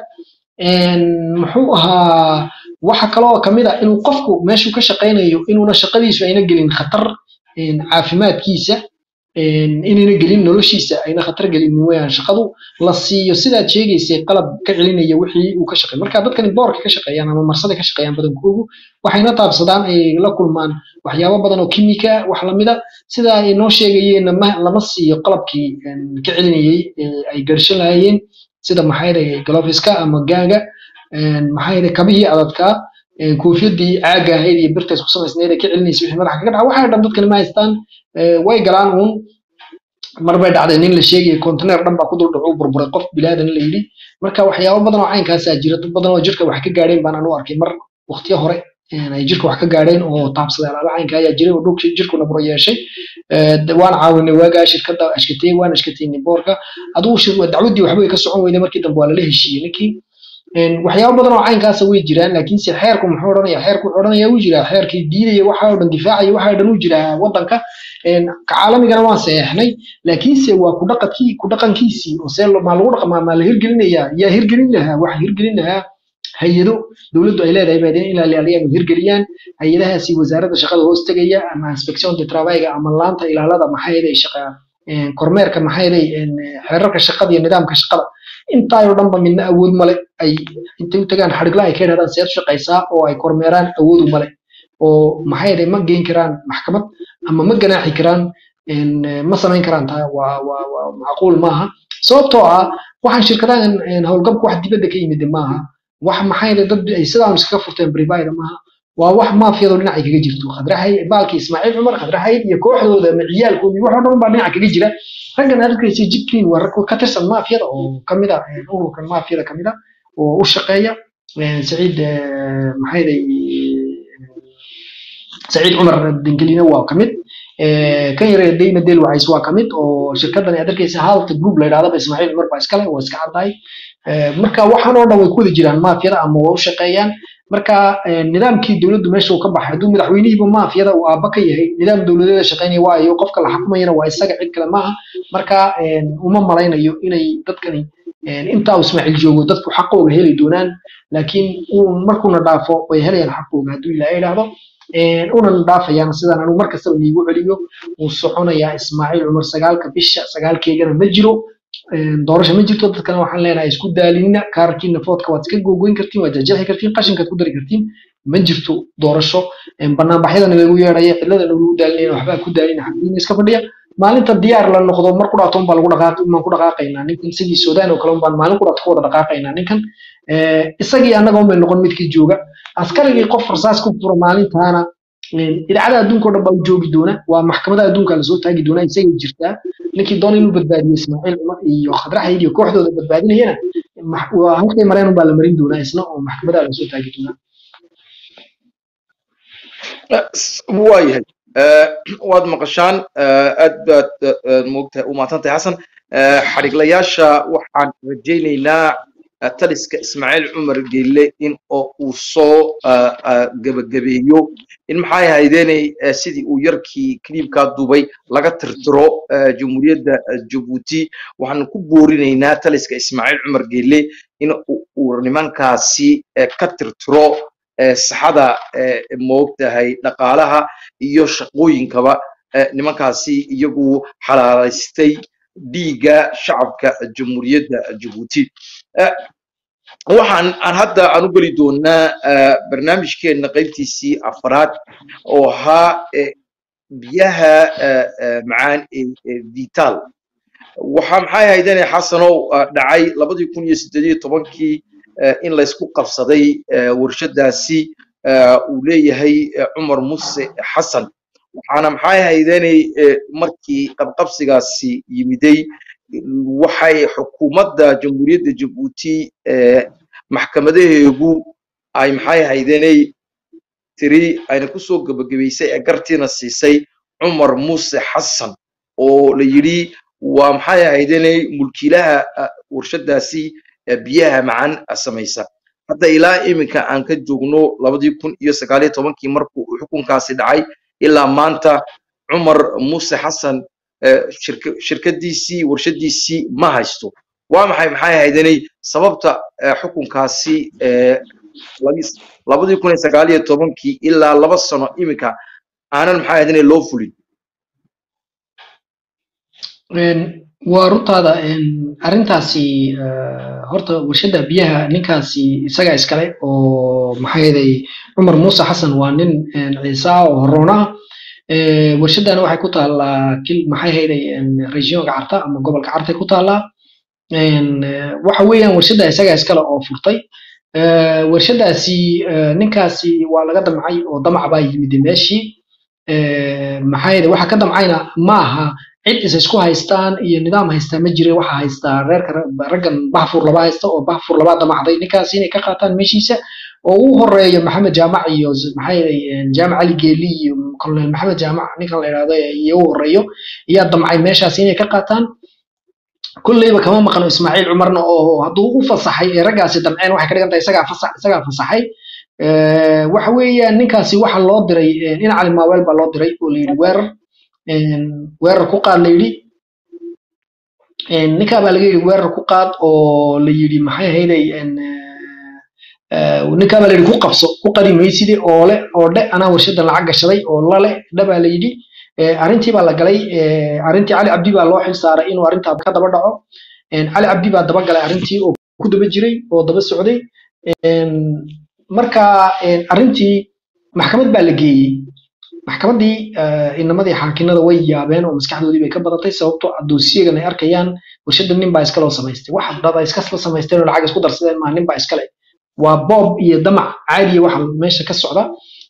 muxuu ahaa waxa kale oo kamid ah inuu qofku meeshuu ka shaqeynayo inuuna shaqadiisu ayna gelin khatar caafimaadkiisa inayna gelin noloshiisa ayna khatar gelin weeyaan shaqadu la siiyo sidaad sheegaysay qalab ka celinaya wixii uu ka shaqeeyo marka dadkan boorka ka shaqeeyaan ama marsada ka shaqeeyaan badankoodu waxayna taabsadaan ay la kulmaan waxyaabo badan oo kimika wax la mid ah sida ay noo sheegayeen lama siiyo qalabkii ka celinayay ay garshan lahaayeen sida maxay gloveska ama gaaga maxay kabihii adadka koofiyadii caaga ahayd iyo birta isku samaysneed ka celinaysa wixii madaxa kaga dhaca waxa dhan dadkan ma haystaan way galaan uun marbay dhacday in la sheegay container dhan baa ku dul dhaco burburay qof bilaadan la yiri marka waxyaabo badan oo caynkaas ah jira dad badan oo jirka wax ka gaareen baan anu arkay mar waqtiyo hore ay jirka wax ka gaareen oo taabsaday alaaba caynka ayaa jiray oo dhulkii jirkuna buro yeeshay waan caawinay waaga shirkadda ashkatay boorka aduu dacwadii waxba ka socon weyday markii dambe waa la heshiiyay ninkii waxyaabo badan oo caynkaas way jiraan laakiin si xeerku muxuu oranayaa xeerku oranaya uu jiraa xeerkii diidaya waxa oo dhan difaacaya waxa dhan uu jiraa wadanka caalamigana waan saxeexnay laakiin se waa ku dhaqankiisii oo see ma lagu dhaqmaa ma la hirgelinayaa yaa hirgelin lahaa wax hirgelin lahaa hay'ado dawladdu ay leedahay baadeen in la ilaaliyaan hirgeliyaan hay'adahaasi wasaaradda shaqada hoos tagaya ama inspection de travail ama laanta ilaalada maxay shaqada kormeerka maxay xeerarka shaqada iyo nidaamka shaqada intaayoo dhanba midna awood male ay intay u tagaan xarigla ay ka yiraahdaan seed shaqaysaa oo ay kormeeraan awood male oo maxay ma geyn karaan maxkamad ama ma ganaaxi karaan ma samayn karaan taa waa macquul maaha sababtoo ah waxaan shirkadahan howlgabku wax dibadda ka yimid maaha wax maxay dad ay sidaan iska furteen private maaha wax maafiyadu dhinaca kaga jirto khadrahay baalki Ismaaciil Cumar khadrahay iyo kooxdooda maciyaalkooda wax oo dhan baa dhinaca kaga jira raggan arkaysa jidkii war ka tirsan maafiyada oo kamid ah ururkan maafiyada kamid ah oo u shaqeeya Saciid maxayday Saciid Cumar Dingelina waa kamid kan yaray Deyna Del Wacays waa kamid oo shirkadan ay arkaysa Halt Group la yiraahdo Ismaaciil Cumar baa iskale oo iska caday marka waxaan oo dhan way ku jiraan maafiyada ama waa u shaqeeyaan marka nidaamkii dawladdu meesha uu ka baxay haduu madaxweynihiiba maafiyada uu aaba ka yahay nidaam dawladeed shaqeynaya waayo qofka la xukumayna waa isaga cid kale maaha marka uma malaynayo inay dadkani inta uu Ismaaciil joogo dadku xaqooga heli doonaan laakiin uu markuu dhaafo way helayaan xaqooga haduu ilaahay yiraahdo una dhaafayaan sidaan anu markasta niigu celiyo uu soconaya Ismaaciil Cumar 9ka bisha 9keegana ma jiro doorasho ma jirto dadkana waxaan leenahay isku daalina kaarkiina foodka waad iska gogoyn kartiin waad jajaxi kartiin qashinka ku dari kartiin ma jirto doorasho banaanbaxyadana lagu yeeray cidlada lagu daalina waxba ku daalina xaqiiqo iska fadhiya maalinta diyaar la noqdo markuu dhaato baa lagu dhaqaaqaynaa ninkan sidii Suudaan oo kale baan maalin ku dhaato wada dhaqaaqaynaa ninkan isagii anaga oo meel noqon midkii jooga askarigii qof farsaas ku furo maalintaana idaacada adduunka oo dhan baa joogi doona waa maxkamada adduunka la soo taagi doona isagii jirtaa ninkii doon inuu badbaadiyo Ismaaciil Cumar iyo Khadrahay iyo kooxdooda badbaadinayna waa halkay mareen baa la marin doona isna oo maxkamada la soo taagi doona waayahay waad maqashaan aad baad moogtahay u maatantay xasan xariglayaasha waxaan rajaynaynaa taliska Ismaaciil Cumar Geelle in uu soo gabagabeeyo in maxay ahaydeenay sidii uu yarkii kliibka duubay laga tirtiro Jamhuuriyadda Djibouti waxaan ku boorinaynaa taliska Ismaaciil Cumar Geelle in uu nimankaasi ka tirtiro saxada moogtahay dhaqaalaha iyo shaqooyinkaba nimankaasi iyagu xalaalaystay dhiiga shacabka Jamhuuriyadda Djibouti waxaan hadda aan u geli doonaa barnaamijkeena qaybtiisii afraad oo ahaa biyaha macaan vital waxa maxay ahaydeen xasanow dhacay 2018kii in la isku qabsaday warshadaasi uu leeyahay Cumar Muuse Xasan waxaana maxay ahaydeen markii qabqabsigaasi yimiday waxay xukuumadda Jamhuuriyadda Djibouti maxkamadaheegu ay maxay ahaydeen tiri ayna ku soo gabagabeysay gartiina siisay Cumar Muuse Xasan oo la yiri waa maxay ahaydeen mulkiilaha warshadaasi biyaha macaan samaysa hadda ilaa iminka aan ka joogno 2019kii markuu xukunkaasi dhacay ilaa maanta Cumar Muuse Xasan shirkadiisii warshadiisii ma haysto waa maxay ahaydeen sababta xukunkaasi 2019kii ilaa 2 sano iminka aanan maxay ahaydeen loo fulin waa runtaada arintaasi horta warshada biyaha ninkaasi isaga iskale oo maxay ahaydeen Cumar Muuse Xasan waa nin ciisa oo horona warshadana waxay ku taalaa maxay ahaydeen regionka Carta ama gobolka Carta ku taalaa waxa weeyaan warshada isaga iskale oo furtay warshadaasi ninkaasi waa laga damcay oo damac baa yimid meeshii maxay ahaydeen waxa ka damcayna maaha cid isku haystaan iyo nidaam haystaa ma jiray waxa haystaa reerka raggan Bahfur laba haysta oo Bahfur laba damacday ninkaasi inay ka qaataan meeshiisa oo uu horeeyo Maxamed Jaamac iyo maxay Jaamac Ali Geeli iyo Colonel Maxamed Jaamac ninka la yiraahdo iyo horeeyo iyo damcay meeshaas inay ka qaataan kullayba kama maqano Ismaaciil Cumarna oo haduu u fasaxay ragaasi damceen waxay ka dhigantay isaga fasaxay waxa weeyaan ninkaasi waxa loo diray in Cali Maawel baa loo diray oo la yiri weerar ku qaad la yiri ninka baa laga yiri weerar ku qaad oo la yiri maxay ahaydeen ninka baa la yiri ku qabso ku qadimaysidii oo le oo ana warshada lacag gashaday oo la leh daba la yiri arintii baa la galay arintii Ali Abdi baa loo xil saaray inuu arinta ka daba dhaco Ali Abdi baa daba galay arintii oo ku daba jiray oo daba socday marka arintii maxkamad baa la geeyay maxkamadii inamadii xaakinada way yaabeen oo maskaxdoodii bay ka badatay sababtoo adoosiyegan ay arkayaan warshada nin baa iska loo samaystay wax dad ay iska samaysteen oo lacag isku darsadeen ma nin baa iska leh waa bob iyo damac caadi waxa meesha ka socda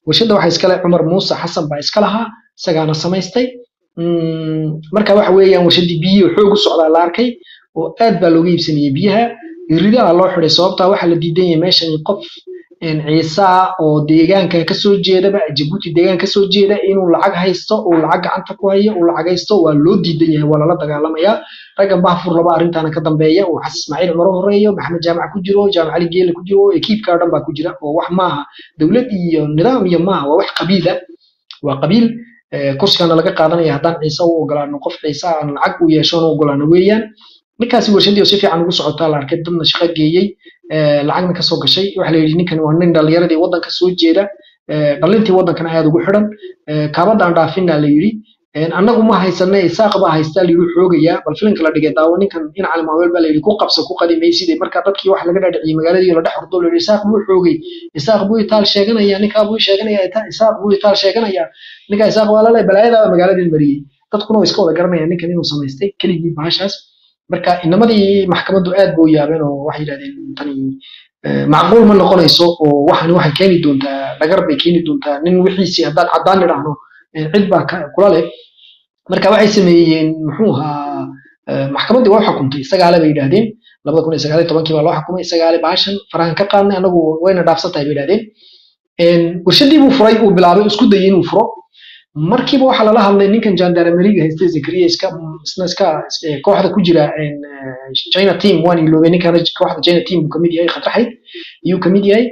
warshada waxa iska leh Cumar Muuse Xasan baa iska lahaa isagaana samaystay marka waxa weeyaan warshadii biyo xoog u socda la arkay oo aad baa looga iibsanayay biyaha ridaha loo xiray sababta waxa la diidan yahay meeshan qof ciisa oo deegaanka ka soo jeedaba Djibouti deegaanka ka soo jeeda inuu lacag haysto oo lacag gacanta ku hayo oo lacag haysto waa loo diidan yahay wala la dagaalamaya raggan baa fur laba arintaana ka dambeeya oo Xasan Ismaaciil Umar horeeyo Maxamed Jaamac ku jiro Jaamac Ali Geele ku jiro ekiibka dhan baa ku jira oo wax maaha dawlad iyo nidaam iyo maaha waa wax qabiila waa qabiil kursigan laga qaadanaya hadaan ciisa u ogolaano qof ciisa aan lacag u yeesho oo ogolaano weeyaan markaas warshadii si fiican ugu socotaa la arkay dadna shaqo geeyay lacagna ka soo gashay waxa la yiri ninkan waa nin dhalinyaradii wadanka soo jeeda dhalintii wadankana aad ugu xiran kaabada aan dhaafina la yiri annagu ma haysanay isaaq ba haysta la yiri xoogaya bal filimka la dhigay daawo ninkan in calaam aweel baa la yiri ku qabso ku qadimay sidii marka dadkii wax laga dhaadhiciyay magaaladii la dhaxordo la yiri isaaq buu taal sheeganaya ninka buu sheeganaya isaaq buu taal sheeganaya ninka isaaq waa la balaayada magaaladii mariyay dadkuna way iska wada garanayaan ninkan inuu samaystay keligii baashaas marka inamadii maxkamaddu aad buu yaabeen oo waxay yiraahdeen tani macquul ma noqonayso oo waxay keeni doontaa dhagar bay keeni doontaa nin wixiisi hadaan cadaan nidhaahno cid baa kula leh marka waxay sameeyeen muxuu ahaa maxkamaddu waa xukuntay sagaal bay yiraahdeen 2019 baa loo xukumay sagaal baashan farahan ka qaadnay anagu wayna dhaafsatay bay yiraahdeen warshadii buu furay uu bilaabay isku dayay inuu furo markiiba waxa la hadlay ninkan jandarmeriga haystay Zakariya iska kooxda ku jira China team waan iloobe ninkan kooxda China team kamid yahay khatraxay iyo kamid yahay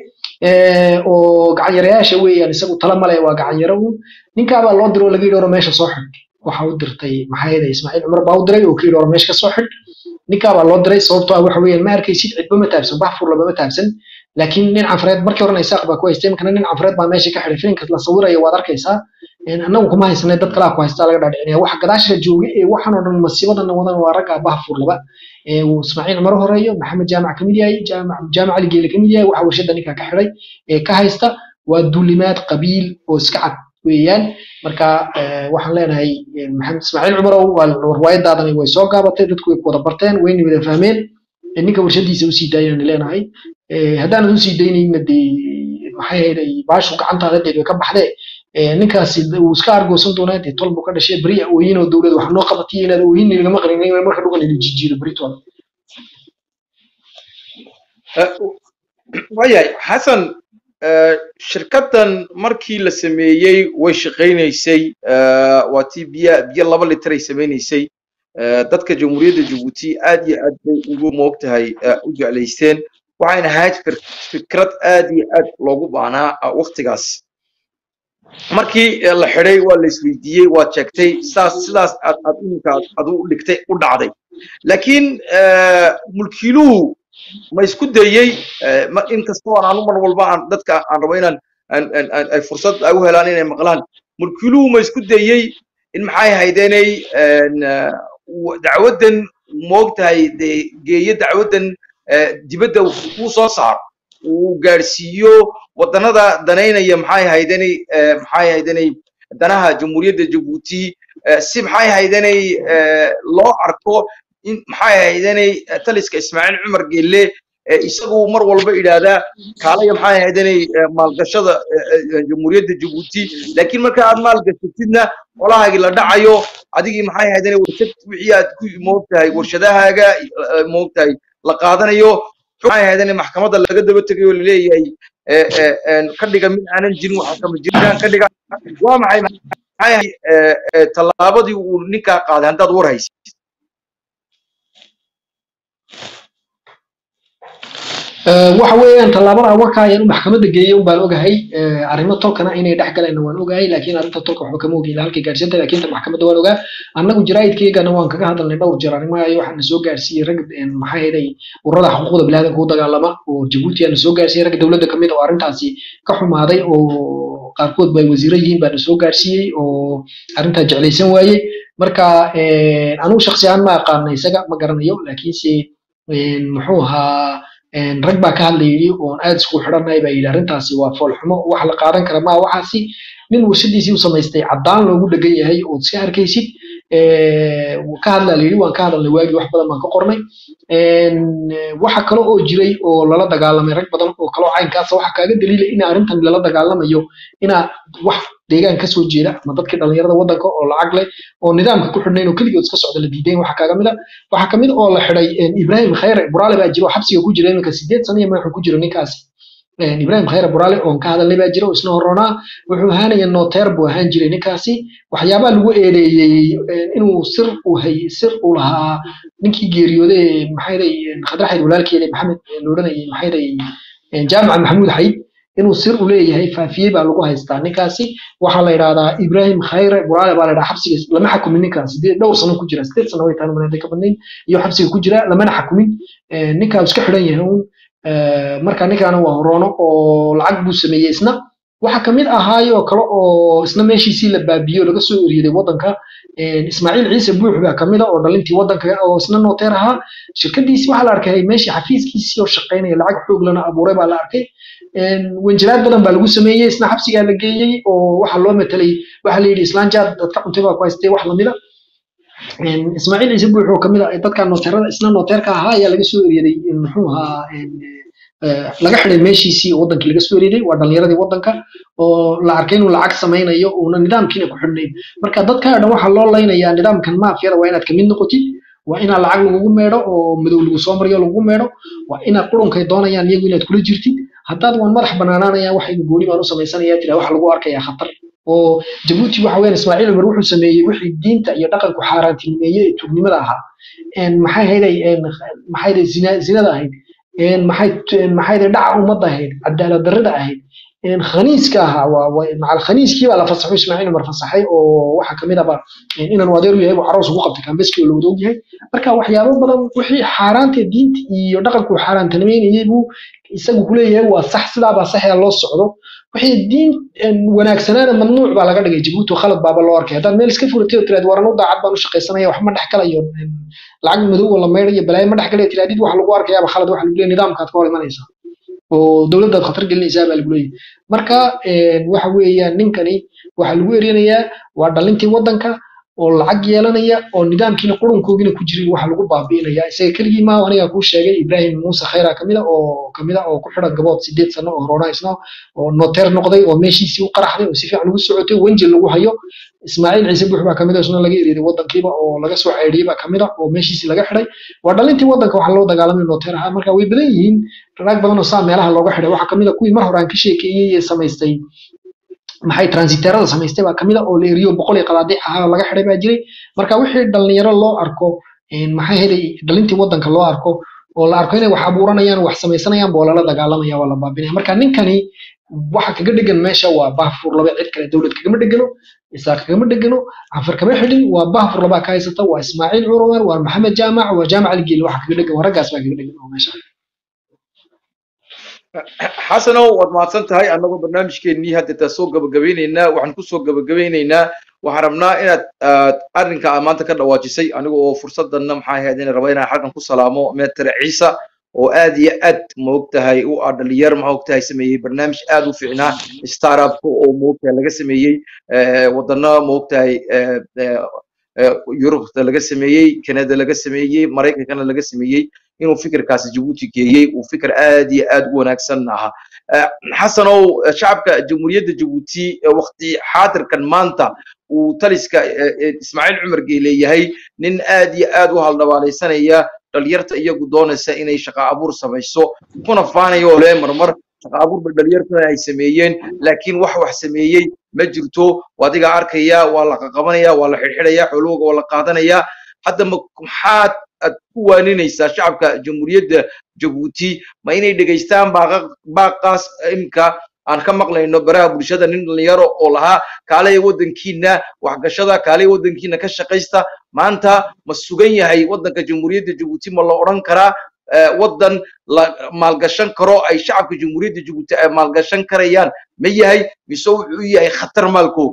oo gacan yareyaasha weeyaan isagu tala malay waa gacan yaro ninka baa loo diro laga yidho meesha soo xid waxa uu dirtay maxayda Ismaaciil Umar baa u diray oo kiilo meesha ka soo xid ninka baa loo diray sababtoo ah waxa weeyaan ma arkaysid cidba ma taabsan baxfur laba ma taabsan laakiin nin Afreed markii hore isaaq baa ku haystay markana nin Afreed baa meesha ka xiray filimka la sawirayo waad arkaysaa annagu kuma haysanay dad kala ku haysta laga dhaadhicinaya wax gadaasha joogay ee waxaan oo dhan masiibadan wadan waa rag baxfur laba Ismaaciil Umar horeeyo Maxamed Jaamac kamid yahay Jaamac Ali Geele kamid yahay waxa warshada ninka ka xiray ee ka haysta waa duulimaad qabiil oo iska cad weeyaan marka waxaan leenahay Maxamed Ismaaciil Umar waa riwaayadaadani way soo gaabatay dadku way wada barteen wayna wada fahmeen ninka warshadiisa u sii daayeen leenahay hadaan u sii daynayna maxay hayday baashu gacantaada deeyo ka baxday ninkaasi uu iska argoosan doonaa ee tolbo ka dhashay bariya oo inoo dawlad wax noo qabatay inaad oo in laga maqlin marka dhugan la jijiiro Britain wayay Xasan shirkadan markii la sameeyay way shaqeynaysay waa biya 2 litir ay sameeysay dadka jamhuuriyadda Djibouti aad iyo aad bay ugu moogtahay u jecleysteen waxayna ahayd fikrad aad iyo aad loogu baahnaa waqtigaas markii la xiray waa la isweydiiyay waa sheegtay sidaas aad u dhigtay u dhacday laakiin mulkiiluhu ma isku dayay in kastoo aan mar walba aan dadka aan rabo inaan ay fursad u helaan inay maqlaan mulkiiluhu ma isku dayay in maxay haydeenay dacwadan moogtahay geeyo dacwadan dibadda uu soo saar uu gaarsiiyo wadanada danaynaya maxay haydanay danaha jamhuuriyadda Djibouti si maxay haydanay loo arko in maxay haydanay taliska Ismaaciil Umar Geele isagu mar walba ilaada kaalaya maxay haydanay maalgashada jamhuuriyadda Djibouti laakiin marka aad maalgashatidna qolahaagi la dhacayo adigii maxay haydanay warshad wixii aad ku moogtahay warshadahaaga moogtahay la qaadanayo maxay haydanay maxkamadda laga daba tagayo leeyahay ka dhiga mid aanan jirin waxa kama jiraan ka dhiga waa maxay talaabadii uu ninka qaaday haddaad war haysid waxa weeyaan talaabada warka ayaan maxkamadda geeyay u baan ogahay arrimo tolkana inay dhax galeen waan ogahay laakiin arrinta tolka waxba kama ogeyn halkii gaarsiinta laakiin maxkamadda waan ogaa annagu jaraa'idkeygana waan kaga hadalnay dhowr jeer arrimaha waxaan soo gaarsiiyay rag maxay hayday ururada xuquuqda bini'aadamka u dagaalama oo Djibouti aan soo gaarsiiyay rag dawladda kamid oo arrintaasi ka xumaaday oo qaarkood bay wasiiro yihiin baan soo gaarsiiyay oo arrinta jeclaysan waayay marka anu shakhsi ahaan ma aqaanay isaga ma garanayo laakiinse muxuu ahaa rag baa ka hadlayay oo aad isku xidhanay baa yiri arrintaasi waa foolxumo wax la qaadan kara ma waxaasi nin warshadiisii u samaystay cadaan loogu dhagan yahay oo si arkaysid ka hadla la yiri waan ka hadalnay waagi wax badan baan ka qornay waxa kale oo jiray oo lala dagaalamay rag badan oo kale oo caynkaas waxa kaaga daliilay in arrintan lala dagaalamayo ina wax deegaan ka soo jeeda ama dadka dhalinyarada wadanka oo lacag leh oo nidaamka ku xidhnayn oo kaligood iska socda la diideen waxa kaaga waxa kamid oo la xiray Ibrahim Khayre Buraale baa jiro xabsiga ku jira iminka 8 sano iyo wuxuu ku jiro ninkaasi Ibrahim Khayre Buraale oo ka hadalay baa jiro isna horona wuxuu haanaya noteer buu ahaan jiray ninkaasi waxyaabo lagu eedeeyay inuu sir u lahaa ninkii geeriyooday maxay Khadraxid walaalkeeda Maxamed Nuuranay maxay jaamac Maxamuud Xayd inuu sir u leeyahay faafiyay baa lagu haystaa ninkaasi waxa la yiraahdaa Ibrahim Khayre Buraale baa la yiraahdaa xabsiga lama xukumin ninkaasi dhowr sano ku jira 8 sano way taan manada ka badnayn iyo xabsiga ku jira lama xukumin ninkaas iska xiran yahay marka ninkaana waa horoono oo lacag buu sameeyay isna waxa kamid ahaayo kale oo isna meeshiisii la baabiyo laga soo uriyay wadanka Ismaaciil Ciise Buux baa kamid oo dhalintii wadanka oo isna noteer ahaa shirkadiisi waxa la arkay meeshii xafiiskiisii oo shaqeynaya lacag xoog lana abuuray baa la arkay wanjalaad badan baa lagu sameeyay isna xabsiga la geeyay oo waxa loo metelay waxa la yiri Islaanjaad dadka cuntay baa ku haystay wax lamida Ismaaciil Ciise Buux oo kamid ah dadka noteerada isna noteerka ahaa ayaa laga soo uriyay muxuu ahaa laga xiray meeshiisii wadanka laga soo uriyay waa dhalinyaradii wadanka oo la arkay inuu lacag sameeynayo oo nidaamkiina ku xidhnayn marka dadka dhan waxa loo leynayaa nidaamkan maafiyada waa inaad kamid noqotid waa ina lacag lagu meedho oo madow lagu soo mariyo lagu meedho waa ina qurunkay doonayaan iyagu inaad kula jirtid haddaad waan madax banaanaanaya waxa ay gooni baan u sameysanayaa tira wax lagu arkaya khatar oo Djibouti waxa weyn Ismaaciil Umar wuxuu sameeyay wixii diinta iyo dhaqanku xaaraantinimeeyay tuugnimada ahaa maxay hayday zinada ahayd maxay dhaca ummadda ahayd cadaalad darrada ahayd khaniiska ahaa waa macal khaniiskii baa la fasaxay Ismaaciil Umar fasaxay oo waxa kamid ah inaan wadeer yahay oo aroos ugu qabtay kambeski loo wada yahay marka waxyaabo badan wixii xaaraanta diinta iyo dhaqanku xaaraantinimeeyay buu isagu ku leeyahay waa sax sidaa baa sax loo socdo wixii diin wanaagsanaan mamnuuc baa laga dhigay Djibouti khalad baa loo arkay haddaan meel iska furatay oo tiraad waran u daacad baan u shaqeysanaya wax ma dhaxkalayo lacag madow wala meeray balay ma dhaxkalay tiraadid wax lagu arkaya khalad wax lagu leeyahay nidaamkaad ka hor imanaysa oo dawladda khatar gelinaysa baa lagu leeyahay marka waxa weeyaan ninkani waxa lagu erinayaa waa dhalintii wadanka oo lacag yeelanaya oo nidaamkiina qurunkoogina ku jirin waxa lagu baabiinaya isaga kaligii ma aniga ku sheegay Ibrahim Muuse Khayra kamida oo ku xiran gabood 8 sano oo horona isna oo noteer noqday oo meeshiisii u qaraxday oo si fiican ugu socotay wanjil lagu hayo Ismaaciil Ciise Buux baa kamida isna laga ereeday wadankiiba oo laga soo ceyriyay baa kamida oo meeshiisii laga xiray waa dhalintii wadanka waxa loo dagaalamay noteer ah marka way badan yihiin rag badan oo meelaha looga xiray waxa kamida kuwii mar hore aan ka sheekeeyay samaystay maxay transiterada samaystay baa kamida oo leeriyo 100 qadaadic ah laga xiray baa jiray marka wixii dhalinyaro loo arko maxay helay dhalintii wadanka loo arko oo la arko inay wax abuuranayaan wax samaysanayaan boo la dagaalamaya wala baabinaya marka ninkani waxa kaga dhigan meesha waa baafur laba cid kale dawlad kaga dhigano isaaq kaga dhigano afar kama xidhin waa baafur laba ka haysata waa Ismaaciil Umar waa Maxamed Jaamac waa Jaamac Al-Gil waxa kaga dhigan waragaas baa kaga dhigan meesha xasano waad mahadsantahay anagoo barnaamijkeennii hadda soo gabagabeynayna waxaan ku soo gabagabeynaynaa waxaan rabnaa inaad arrinka maanta ka dhawaajisay aniga oo fursadanna maxay ahayd in rabo inaan xalkan ku salaamo Meter Ciise oo aad iyo aad moogtahay u dhalinyar moogtahay sameeyay barnaamij aad u fiicnaa startup oo moogtahay laga sameeyay wadana moogtahay Europe laga sameeyay Canada laga sameeyay Mareykankana laga sameeyay inuu fikirkaasi Djibouti geeyay uu fikir aad iyo aad u wanaagsan aha xasanow shacabka jamhuuriyadda Djibouti waqti xaadirkan maanta uu taliska Ismaaciil Umar leeyahay nin aad iyo aad u haldabaalaysanaya dhalinyarta iyagu doonaysa inay shaqo abuur samayso kuna faanayo le marmar shaqo abuur dhalinyarta ay sameeyeen laakiin wax sameeyay ma jirto wadiga arkaya waa la qabanaya waa la xirxiraya xulooga waa la qaadanaya hadda maxaad ku waaninaysaa shacabka jamhuuriyadda Djibouti ma inay dhageystaan baaqaas imka aan ka maqlayno baraha bulshada nin dhalinyaro oo lahaa kaalay wadankiina wax gashada kaalay wadankiina ka shaqeysta maanta ma sugan yahay wadanka jamhuuriyadda Djibouti ma la oran karaa wadan la maalgashan karo ay shacabka jamhuuriyadda Djibouti ay maalgashan karayaan ma yahay mise wuxuu yahay khatar maalkooda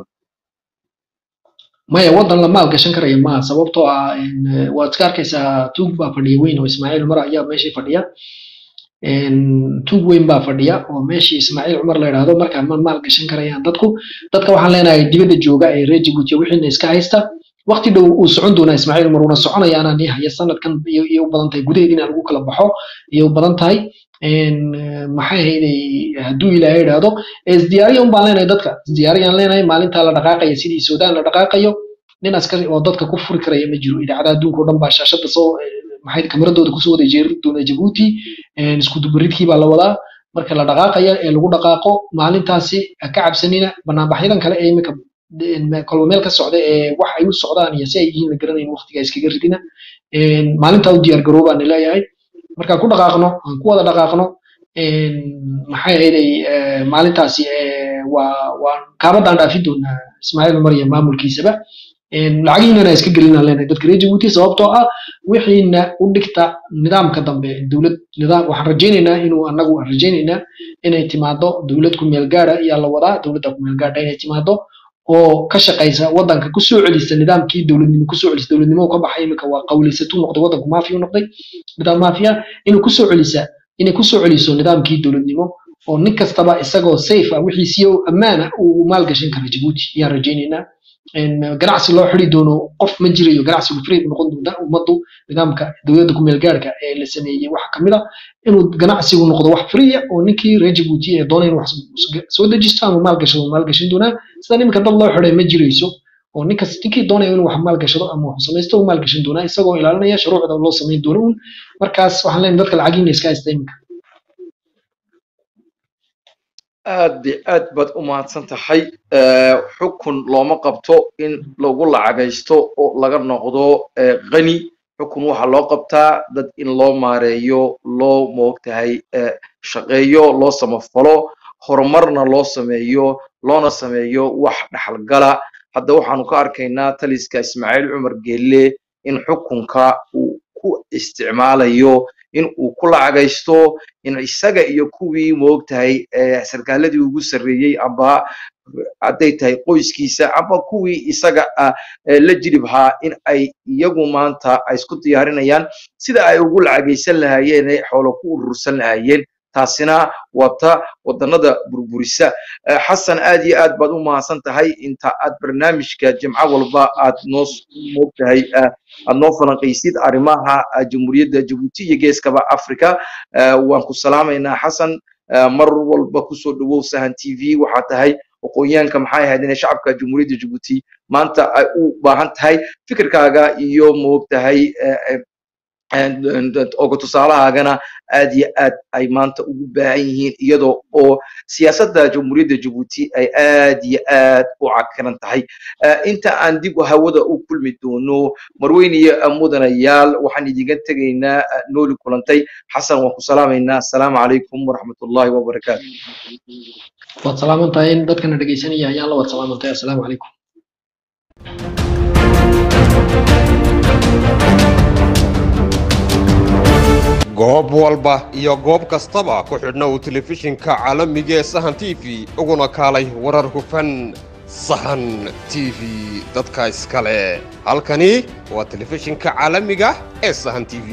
maya wadan la maalgashan karayo ma sababtoo ah waad iska arkaysaa tuug baa fadhiya weyn oo Ismaaciil Umar ayaa meeshii fadhiya tuug weyn baa fadhiya oo meeshii Ismaaciil Umar la yiraahdo marka ma maalgashan karayaan dadka waxaan leenahay dibadda jooga ee reer Djibouti wixii iska haysta waqti dhow uu socon doonaa Ismaaciil Umar una soconayaana nihaya sanadkan iyo u badan tahay gudaheedina lagu kala baxo iyo u badan tahay maxay hayday hadduu ilaahay yiraahdo isdiyaariyo un baan leenahay dadka isdiyaariyaan leenahay maalinta la dhaqaaqayo sidii Suudaan la dhaqaaqayo nin askari oo dadka ku furi karaya ma jiro idaacada adduunka oo dhan baa shaashada soo maxay kamaradooda ku soo wada jeerin doona Djibouti isku dubaridkii baa la wadaa marka la dhaqaaqayo ee lagu dhaqaaqo maalintaasi ka cabsanina banaanbaxyadan kale ee imika kolba meel ka socda ee wax ay u socdaan iyo si ay yihiin la garanayn waqtiga iskaga ridina maalinta u diyaar garoobaan leeyahay marka ku dhaqaaqno aan ku wada dhaqaaqno maxay hayday maalintaasi waa kaabadan dhaafi doonaa Ismaaciil Umar iyo maamulkiisaba lacagiina iska gelina leenahay dadka reer Djibouti sababtoo ah wixiina u dhigta nidaamka dambe dawlad nidaam waxaan rajaynaynaa inuu anagu rajaynaynaa inay timaado dawlad ku meel gaar ah iyo la wadaa dawladda ku meel gaar ah inay timaado oo ka shaqeysa wadanka ku soo celisa nidaamkii dawladnimo ku soo celisa dawladnimo ka baxay imika waa qawliysatu noqday wadanku maafiyo noqday nidaam maafiya inuu ku soo celisa inay ku soo celiso nidaamkii dawladnimo oo nin kastaba isagoo safe ah wixii si ammaan ah uu maalgashan karo Djibouti yaa rajaynaynaa ganacsi loo xiri doono qof ma jirayo ganacsigu free noqon doona ummadu nidaamka dawladda ku meel gaarka ee la sameeyay wax kamid ah inuu ganacsigu noqdo wax free ah oo ninkii reer Djibouti ee doonay wax soo dejisto ama maalgashan doona sida nimka dad loo xiray ma jirayso oo ninkii doonay inuu wax maalgashado ama wax samaysto maalgashan doona isagoo ilaalinaya shuruucda loo sameeyo doono markaas waxaan leenahay dadka lacagiina iska isticmaalka aad baad u mahadsan tahay xukun looma qabto in lagu lacagaysto oo laga noqdo qani xukun waxa loo qabtaa dad in loo maareeyo loo moogtahay shaqeeyo loo samafalo horumarna loo sameeyo loona sameeyo wax dhaxalgala hadda waxaanu ka arkaynaa taliska Ismaaciil Umar Geelle in xukunka uu ku isticmaalayo in uu ku lacagaysto in isaga iyo kuwii moogtahay sarkaaladii ugu sareeyay amba haday tahay qoyskiisa amba kuwii isaga la jiribhaa in ay iyagu maanta ay isku diyaarinayaan sida ay ugu lacagaysan lahaayeen xoolo ku urursan lahaayeen taasina wata wadanada burburisa xasan aad iyo aad baad u mahadsan tahay inta aad barnaamijka jimco walba aad noo moogtahay aad noo falanqaysid arrimaha jamhuuriyadda Djibouti iyo geeskaba Afrika waan ku salaamaynaa xasan mar walba ku soo dhawow Sahan TV waxa tahay aqoonyahanka maxay ahayd in shacabka jamhuuriyadda Djibouti maanta ay u baahan tahay fikirkaaga iyo moogtahay oga tusaalahaagana aad iyo aad ay maanta ugu baahan yihiin iyadoo oo siyaasadda jamhuuriyadda Djibouti ay aad iyo aad u cakaran tahay inta aan dib hawada u kulmi doono marweyniyo mudanayaal waxaan idinka tagaynaa nooli kulantay xasan waan ku salaamaynaa assalaamu calaykum waraxmatullaahi wabarakaatuh waad salaamantahay dadkana dhageysanaya ayaan la wada salaamantahay assalaamu calaykum goob walba iyo goob kastaba ku xidhna uu telefishinka caalamiga ee Sahan TV uguna kaalay warar hufan Sahan TV dadka iskale halkani waa telefishinka caalamiga ee Sahan TV